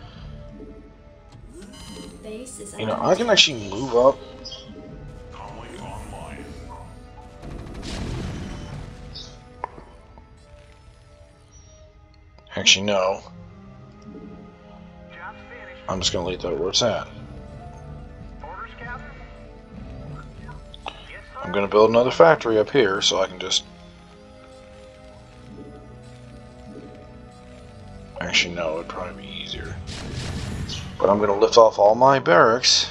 Base is You know, under I can actually move up. Comlink online. Actually, no. Job's finished. I'm just gonna leave that where it's at. Orders, Captain. Yes, sir. I'm gonna build another factory up here so I can just... Actually, no, it'd probably be easier. But I'm gonna lift off all my barracks.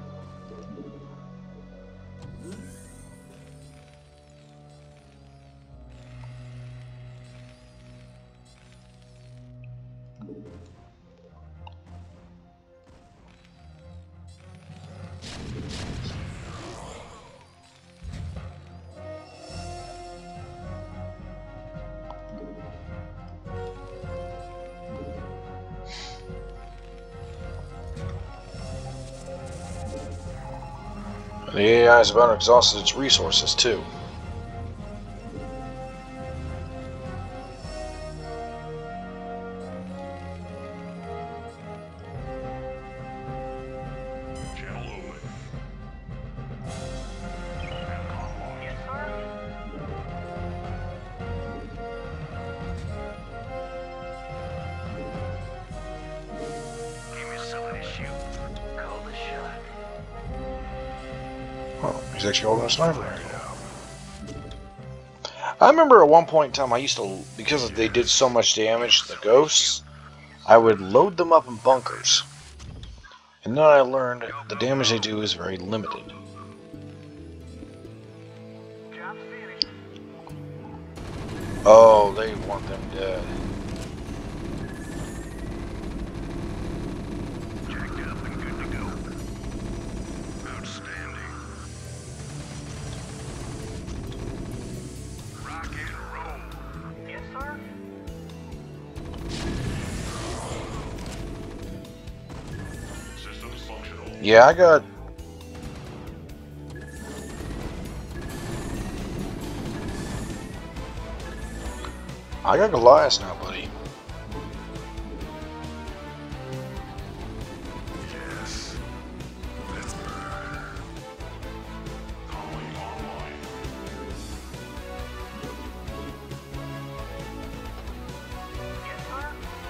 The AI is about exhausted its resources too. Channel open. TACOM locked. Yes, sir. Give me something to shoot. Call the shot. Oh, he's actually holding a sniper rifle. I remember at one point in time I used to, because they did so much damage to the ghosts, I would load them up in bunkers. And then I learned the damage they do is very limited. Job's finished. Oh, they want them dead. Jacked up and good to go. Outstanding. Rock and roll. Yes, sir. Systems functional. Yeah, I got... Goliaths now, buddy. Yes. Let's burn. Comlink online. Yes, sir.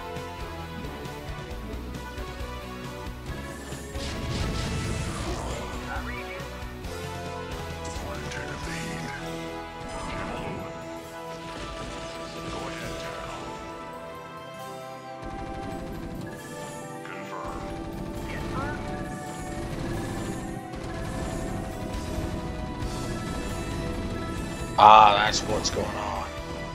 I read you. Want to intervene. Channel open. Go ahead, TACOM. Ah, that's what's going on.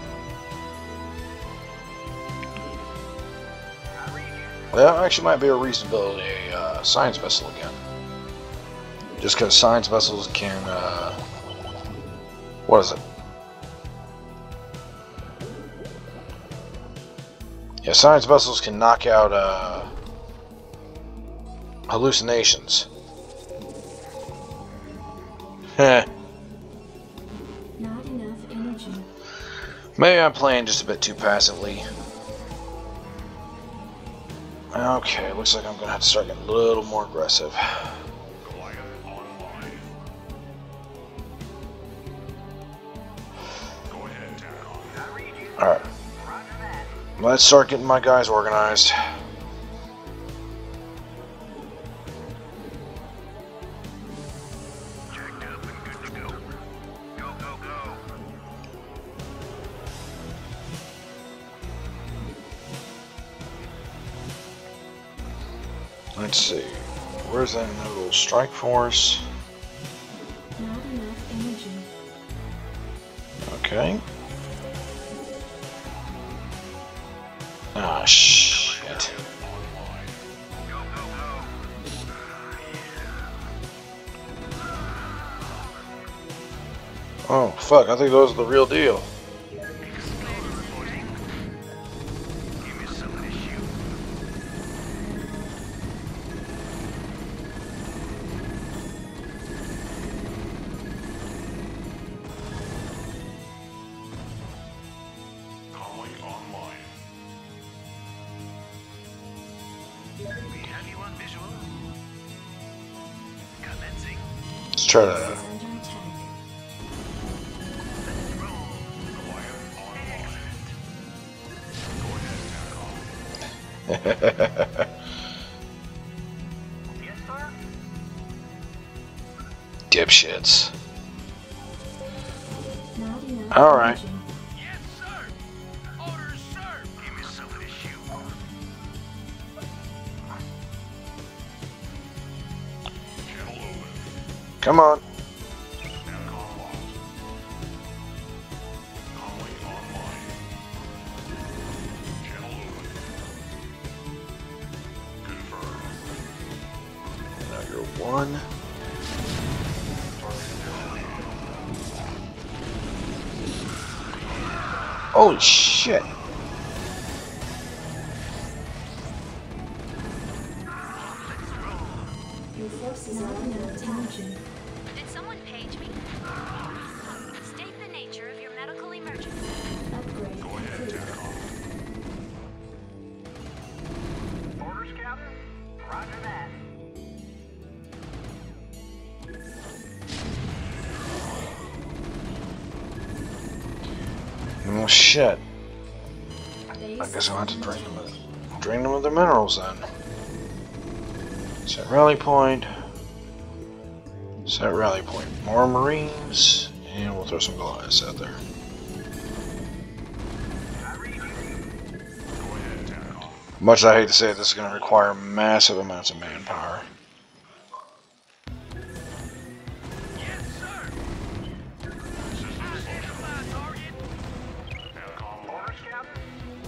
Well, actually might be a reason to build a science vessel again. Just because science vessels can, what is it? Yeah, science vessels can knock out, hallucinations. Heh. Not enough energy. Maybe I'm playing just a bit too passively. Okay, looks like I'm gonna have to start getting a little more aggressive. Goliath online. Go ahead, Terran. Alright. Let's start getting my guys organized. Jacked up and good to go. Go, go, go. Let's see. Where's that little strike force? Not enough energy. Okay. Ah, shit. Go, go, go. Oh, fuck. I think those are the real deal. Give me some of this shoot. Comlink online. We have you on visual. Commencing. Let's try Base to... is under attack. Let's roll. Goliath online. Yes, sir? Dipshits. Not enough Alright. energy. Yes, sir. Orders, sir. Give me some of this shoot. Channel open. Come on. Now locked. Comlink online. Channel open. Confirmed. Now you're one. Holy shit. Your forces are under attention. Did someone page me? State the nature of your medical emergency. Upgrade Go ahead, complete. Terran. Orders, Captain? Roger that. Oh shit. Base I guess I'll have to is drain under them attack. drain them of their minerals then. Set rally point. Set rally point. More Marines. And we'll throw some Goliaths out there. Go ahead, Terran. Much as I hate to say it, this is going to require massive amounts of manpower. Yes, sir. Identify target. Aircom Orders, locked. Captain?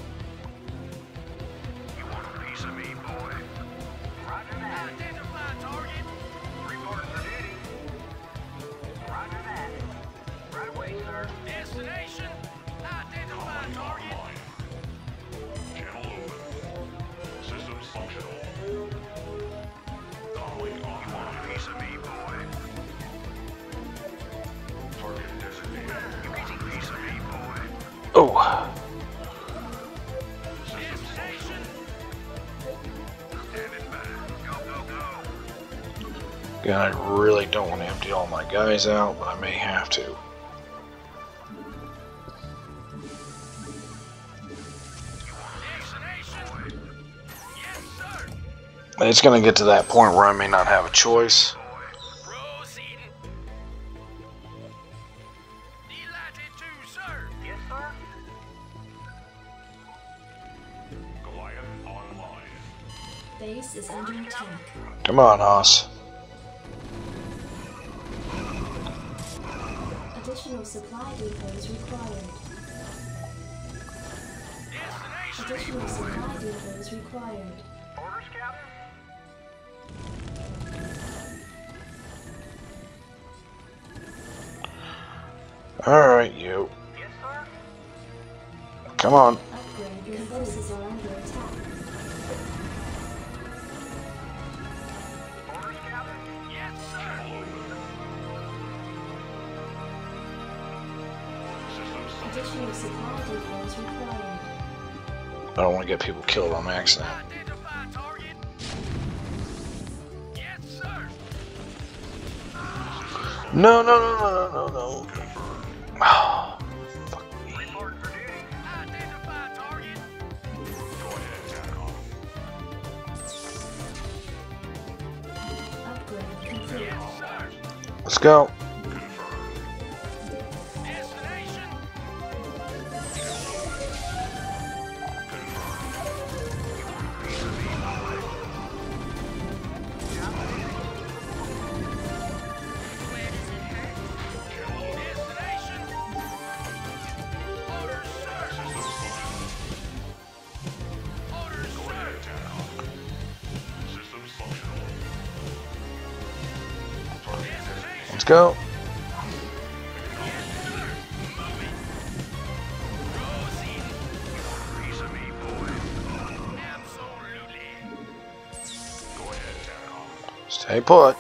You want a piece of me, boy? Roger that. Identify target. Reporting for duty. Roger that. Right away, sir. Destination. Identify Comlink target. online. Channel open. Systems functional. Comlink You want online. a piece of me, boy? Target designated. You want a piece of me, boy? Oh. Systems functional. Standing by. Go, go, go. God, I really don't want to empty all my guys out, but I may have to. Destination. Yes, sir. It's going to get to that point where I may not have a choice. Proceeding. Delighted to, sir. Yes, sir? Goliath online. Base is under attack. Come on, Haas. A Additional supply depots required. Additional supply depots required. Orders, Captain? Alright, you. Yes, sir? Come on. Upgrade. Your forces are under attack. Orders, Captain? Yes, sir. Additional supply depots required. I don't want to get people killed on accident. Identify target. Yes, sir. No, no, no, no, no, no, no. Oh, fuck me. Reporting for duty. Identify target. Upgrade complete. Yes, sir. Let's go. Destination. Where does it hurt? Destination. Orders, sir. Orders, sir. Systems functional. Destination. Let's go. Yes, sir. Moving. Proceed. Piece of me, boy. Absolutely. Go ahead, TACOM. Stay put.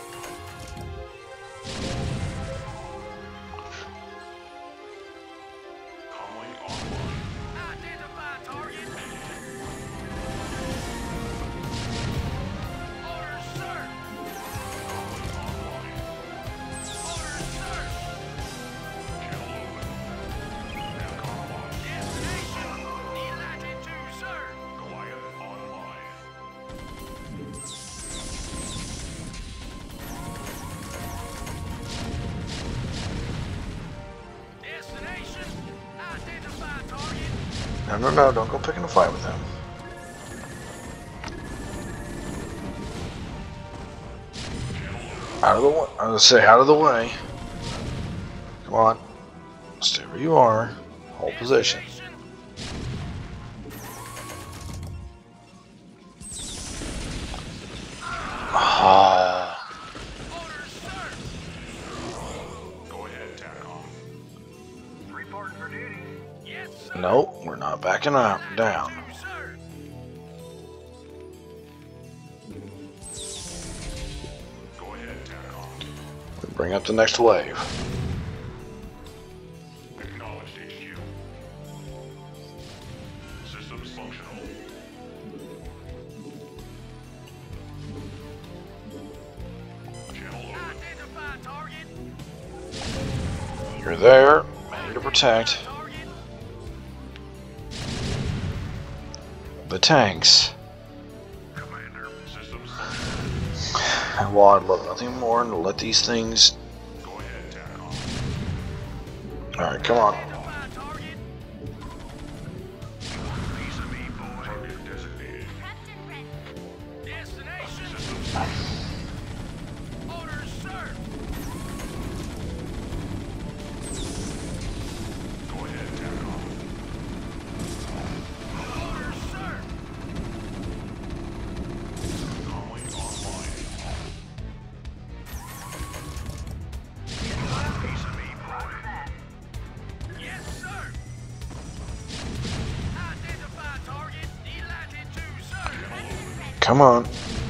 Comlink online. Identify target. Orders, sir. Comlink online. Orders, sir. Channel open. TACOM locked. Destination. Delighted to, sir. Goliath online. Destination. Identify target. No, no, no. Don't go picking a fight with him. Out of the way. I was gonna say, out of the way. Come on. Stay where you are. Hold position. Destination. Ah. Orders, sir. Go ahead, TACOM. Reporting for duty. Yes, sir. Nope, we're not backing out. Down. To, sir. Go ahead, TACOM. We bring up the next wave. Acknowledged, HQ. Systems functional. Channel open. Identify target. You're there. Ready to protect Target. the tanks. Commander, systems functional. And while I'd love nothing more than to let these things. Go ahead, TACOM. Alright, come on. Identify target. Piece of me, boy. Target designated. Prepped and ready. Destination. Systems functional. Orders, sir. Go ahead, TACOM. Orders, sir. Comlink online. Piece of me, boy. Yes, sir. Identify target. Delighted to, sir. Come on.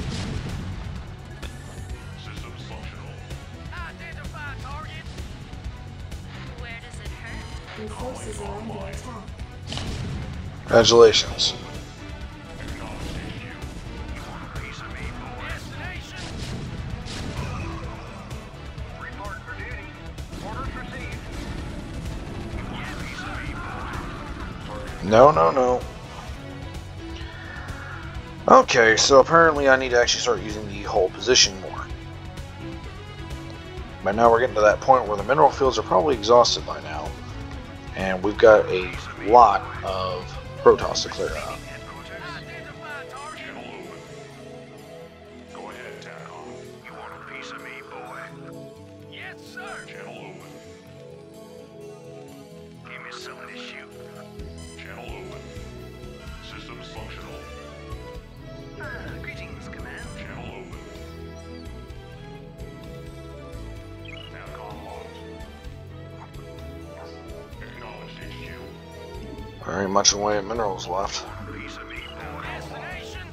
Systems functional. Identify target. Where does it hurt? Your forces are under attack. Congratulations. Acknowledged, HQ. Piece of me, boy. Destination. Reporting for duty. Orders received. Piece of me, boy. No, no, no. Okay, so apparently I need to actually start using the hold position more. By now we're getting to that point where the mineral fields are probably exhausted by now. And we've got a lot of Protoss to clear out. Identify target. Channel open. Go ahead, TACOM. You want a piece of me, boy? Yes, sir. Channel open. There ain't much in the way of minerals left. Piece of me, boy. Destination.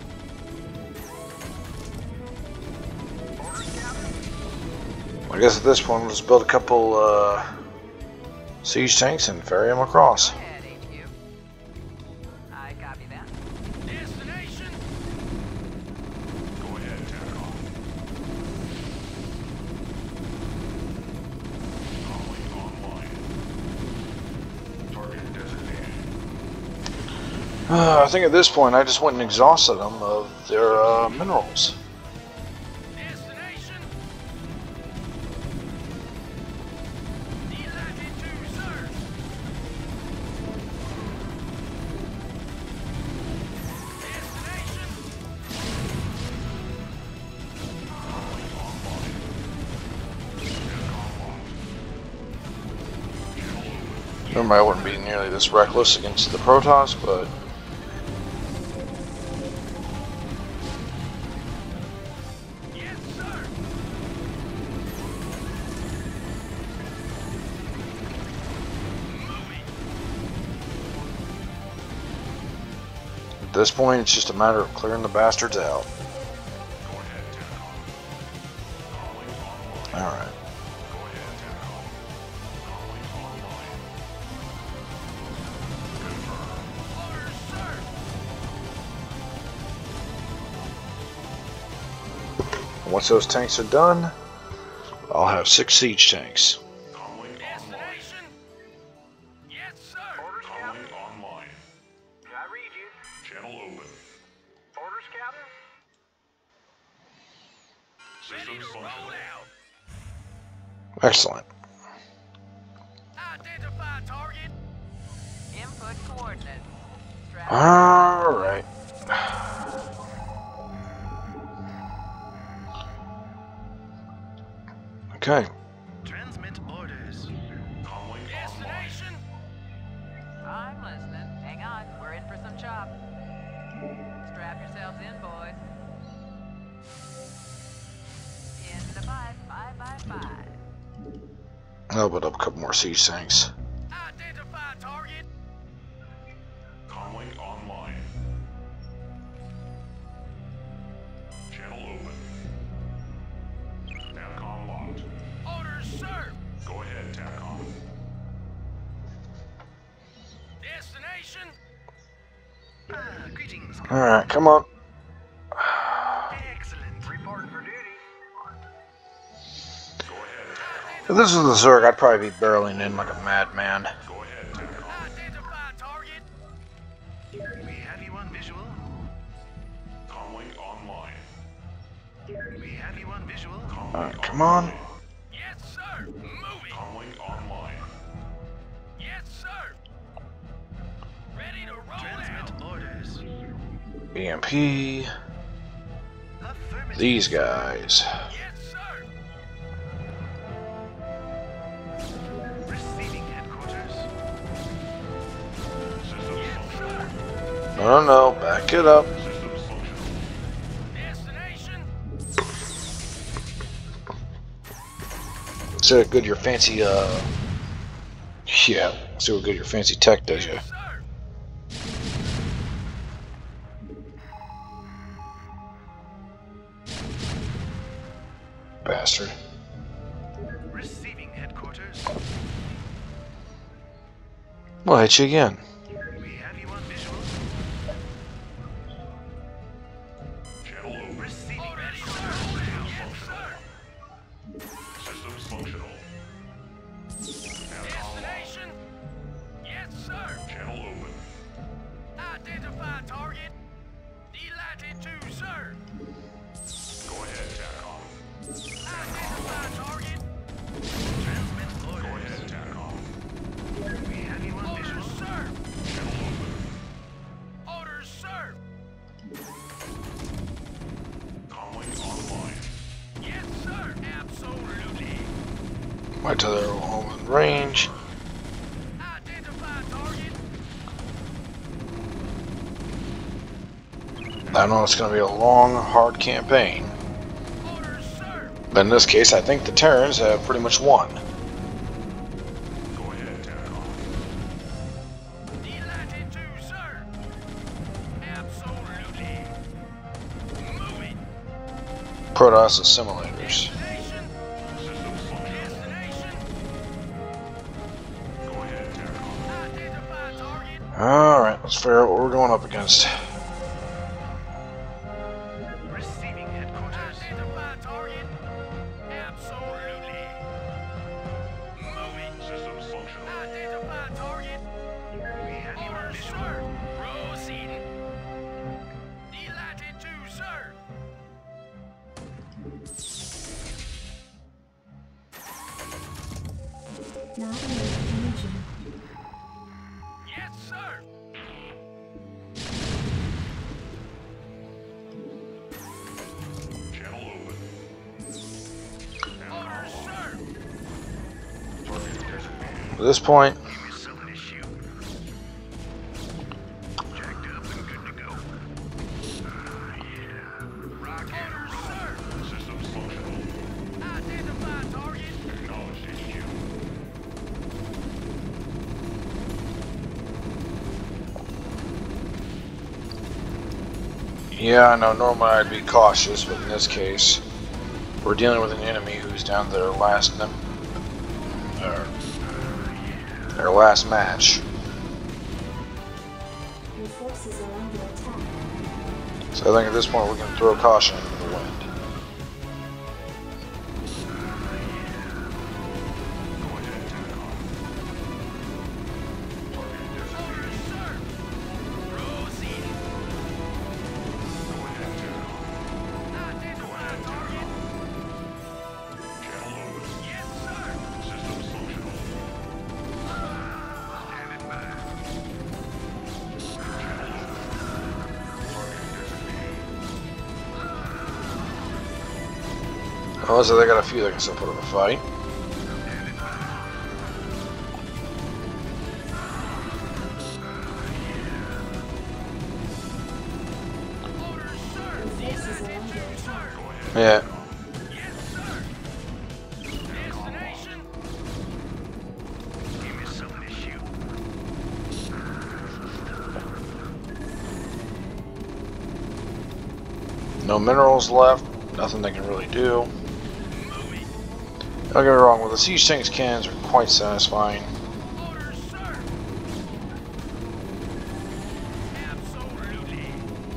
I guess at this point we'll just build a couple siege tanks and ferry them across. Go ahead, HQ. I copy that. Destination. Go ahead, TACOM. Calling online. Target designated. I think at this point I just went and exhausted them of their minerals. Destination. Delighted to serve. Destination. Remember, I wouldn't be nearly this reckless against the Protoss, but Yes, sir. Moving. at this point it's just a matter of clearing the bastards out. Go ahead, TACOM. Calling online. Alright. Go ahead, TACOM. Calling online. Confirm. Orders, sir. Once those tanks are done, I'll have 6 siege tanks. Calling online. Destination. Yes, sir. Orders, Calling Captain. online. I read you. Channel open. Orders, Captain. Ready Systems to roll functional. out. Excellent. Identify target. Input coordinates. Strap. Alright. Okay. Transmit orders. Calling online. Destination. I'm listening. Hang on, we're in for some chop. Strap yourselves in, boys. In the 5. I'll put up a couple more siege tanks. Identify target. Calling online. Channel open. TACOM locked. Orders, sir. Go ahead, TACOM. Destination. Greetings. Alright, come on. Excellent. Reporting for duty. Go ahead, TACOM. If this was the Zerg, I'd probably be barreling in like a madman. Go ahead, TACOM. Identify target. We have you on visual. Calling online. We have you on visual. Calling Alright, come on. Yes, sir. Moving. Calling online. Yes, sir. Ready to roll out. Orders. EMP. Affirmative. These guys. Yes, sir. Receiving headquarters. Systems functional. No, back it up. Systems functional. Destination. See how good your fancy, yeah. See what good your fancy tech does you. Yes, sir. Bastard. Receiving headquarters. We'll hit you again. We have you on visual. Channel open. Receiving headquarters. Yes, sir. Systems functional. TACOM locked. Destination. Yes, sir. Channel open. Identify target. Delighted to, sir. Go ahead, TACOM. Identify target. Transmit Go orders. ahead, TACOM. We have you on visual. Orders, sir. Channel open. Orders, sir. Calling online. Yes, sir. Absolutely. Wait till they're all in range. Identify target. I know it's going to be a long, hard campaign. Orders, sir. But in this case, I think the Terrans have pretty much won. Go ahead, TACOM. Delighted to, Protoss assimilators. Alright, let's figure out what we're going up against. Receiving headquarters. Identify target. Absolutely. Moving. Systems functional. Identify target. We have orders, sir. Proceeding. Delighted to, sir. Not in the region. Yes, sir. Channel open. Orders, sir. Target designated. At this point, Give me something to shoot. Jacked up and good to go. Yeah. Rocket. Orders, sir. Systems functional. Identify target. Acknowledged HQ. yeah, I know normally I'd be cautious, but in this case, we're dealing with an enemy who's down to their last match. Your forces are under attack. So I think at this point we can throw caution into the wind. Channel open. Systems functional. Standing by. Oh, so they got a few that can still put up a fight. Your forces are under attack. Yeah. Destination. Give me something to shoot. No minerals left. Nothing they can really do. Don't get me wrong, well, the siege tanks cannons are quite satisfying. Orders, sir. Absolutely.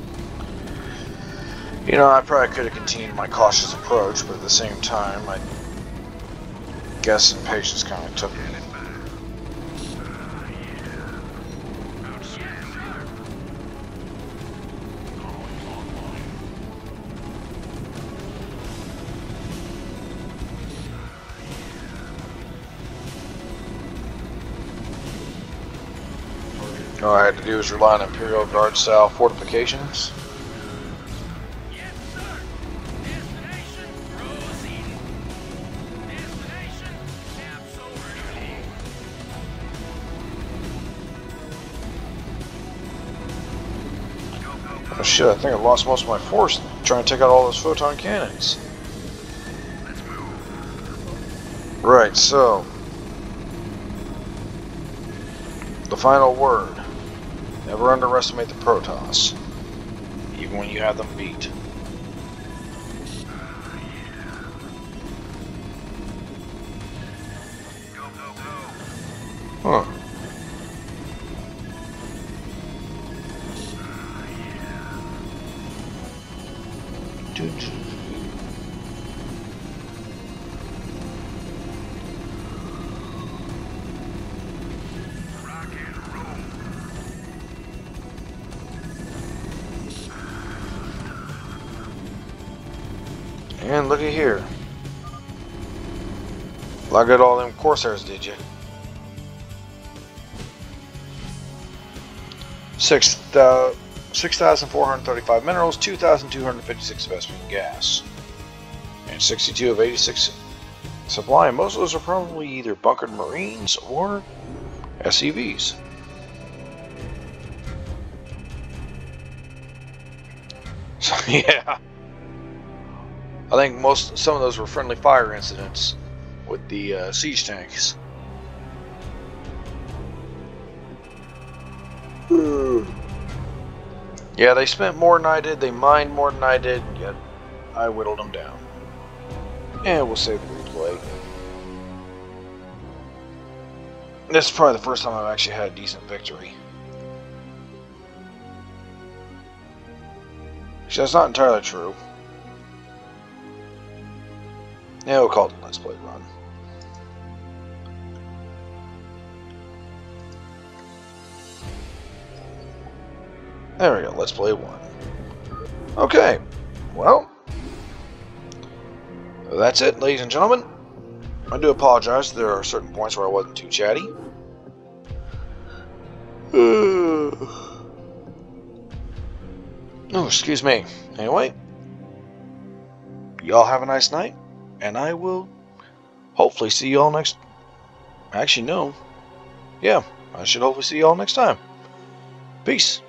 You know, I probably could have continued my cautious approach, but at the same time, I guess impatience kind of took me. All I had to do was rely on Imperial Guard style fortifications. Yes, sir. Destination. Proceeding. Destination. Absolutely. Go. Oh shit, I think I lost most of my force trying to take out all those photon cannons. Let's move. Right, so the final word. Never underestimate the Protoss, even when you have them beat. Go. Huh. Dude. Rock and roll. And looky here. Look at all them Corsairs, did you? 6,435 minerals, 2,256 Vespene gas, and 62 of 86 supply. And most of those are probably either bunkered Marines or SCVs. So, yeah. I think some of those were friendly fire incidents with the siege tanks. Yeah, they spent more than I did. They mined more than I did. Yet I whittled them down. And we'll save the replay. This is probably the first time I've actually had a decent victory. Actually, that's not entirely true. Yeah, we'll call it a Let's Play run. There we go, Let's Play 1. Okay, well, that's it, ladies and gentlemen. I do apologize, there are certain points where I wasn't too chatty. Oh, excuse me. Anyway, y'all have a nice night, and I will hopefully see y'all next... Actually, no. Yeah, I should hopefully see y'all next time. Peace.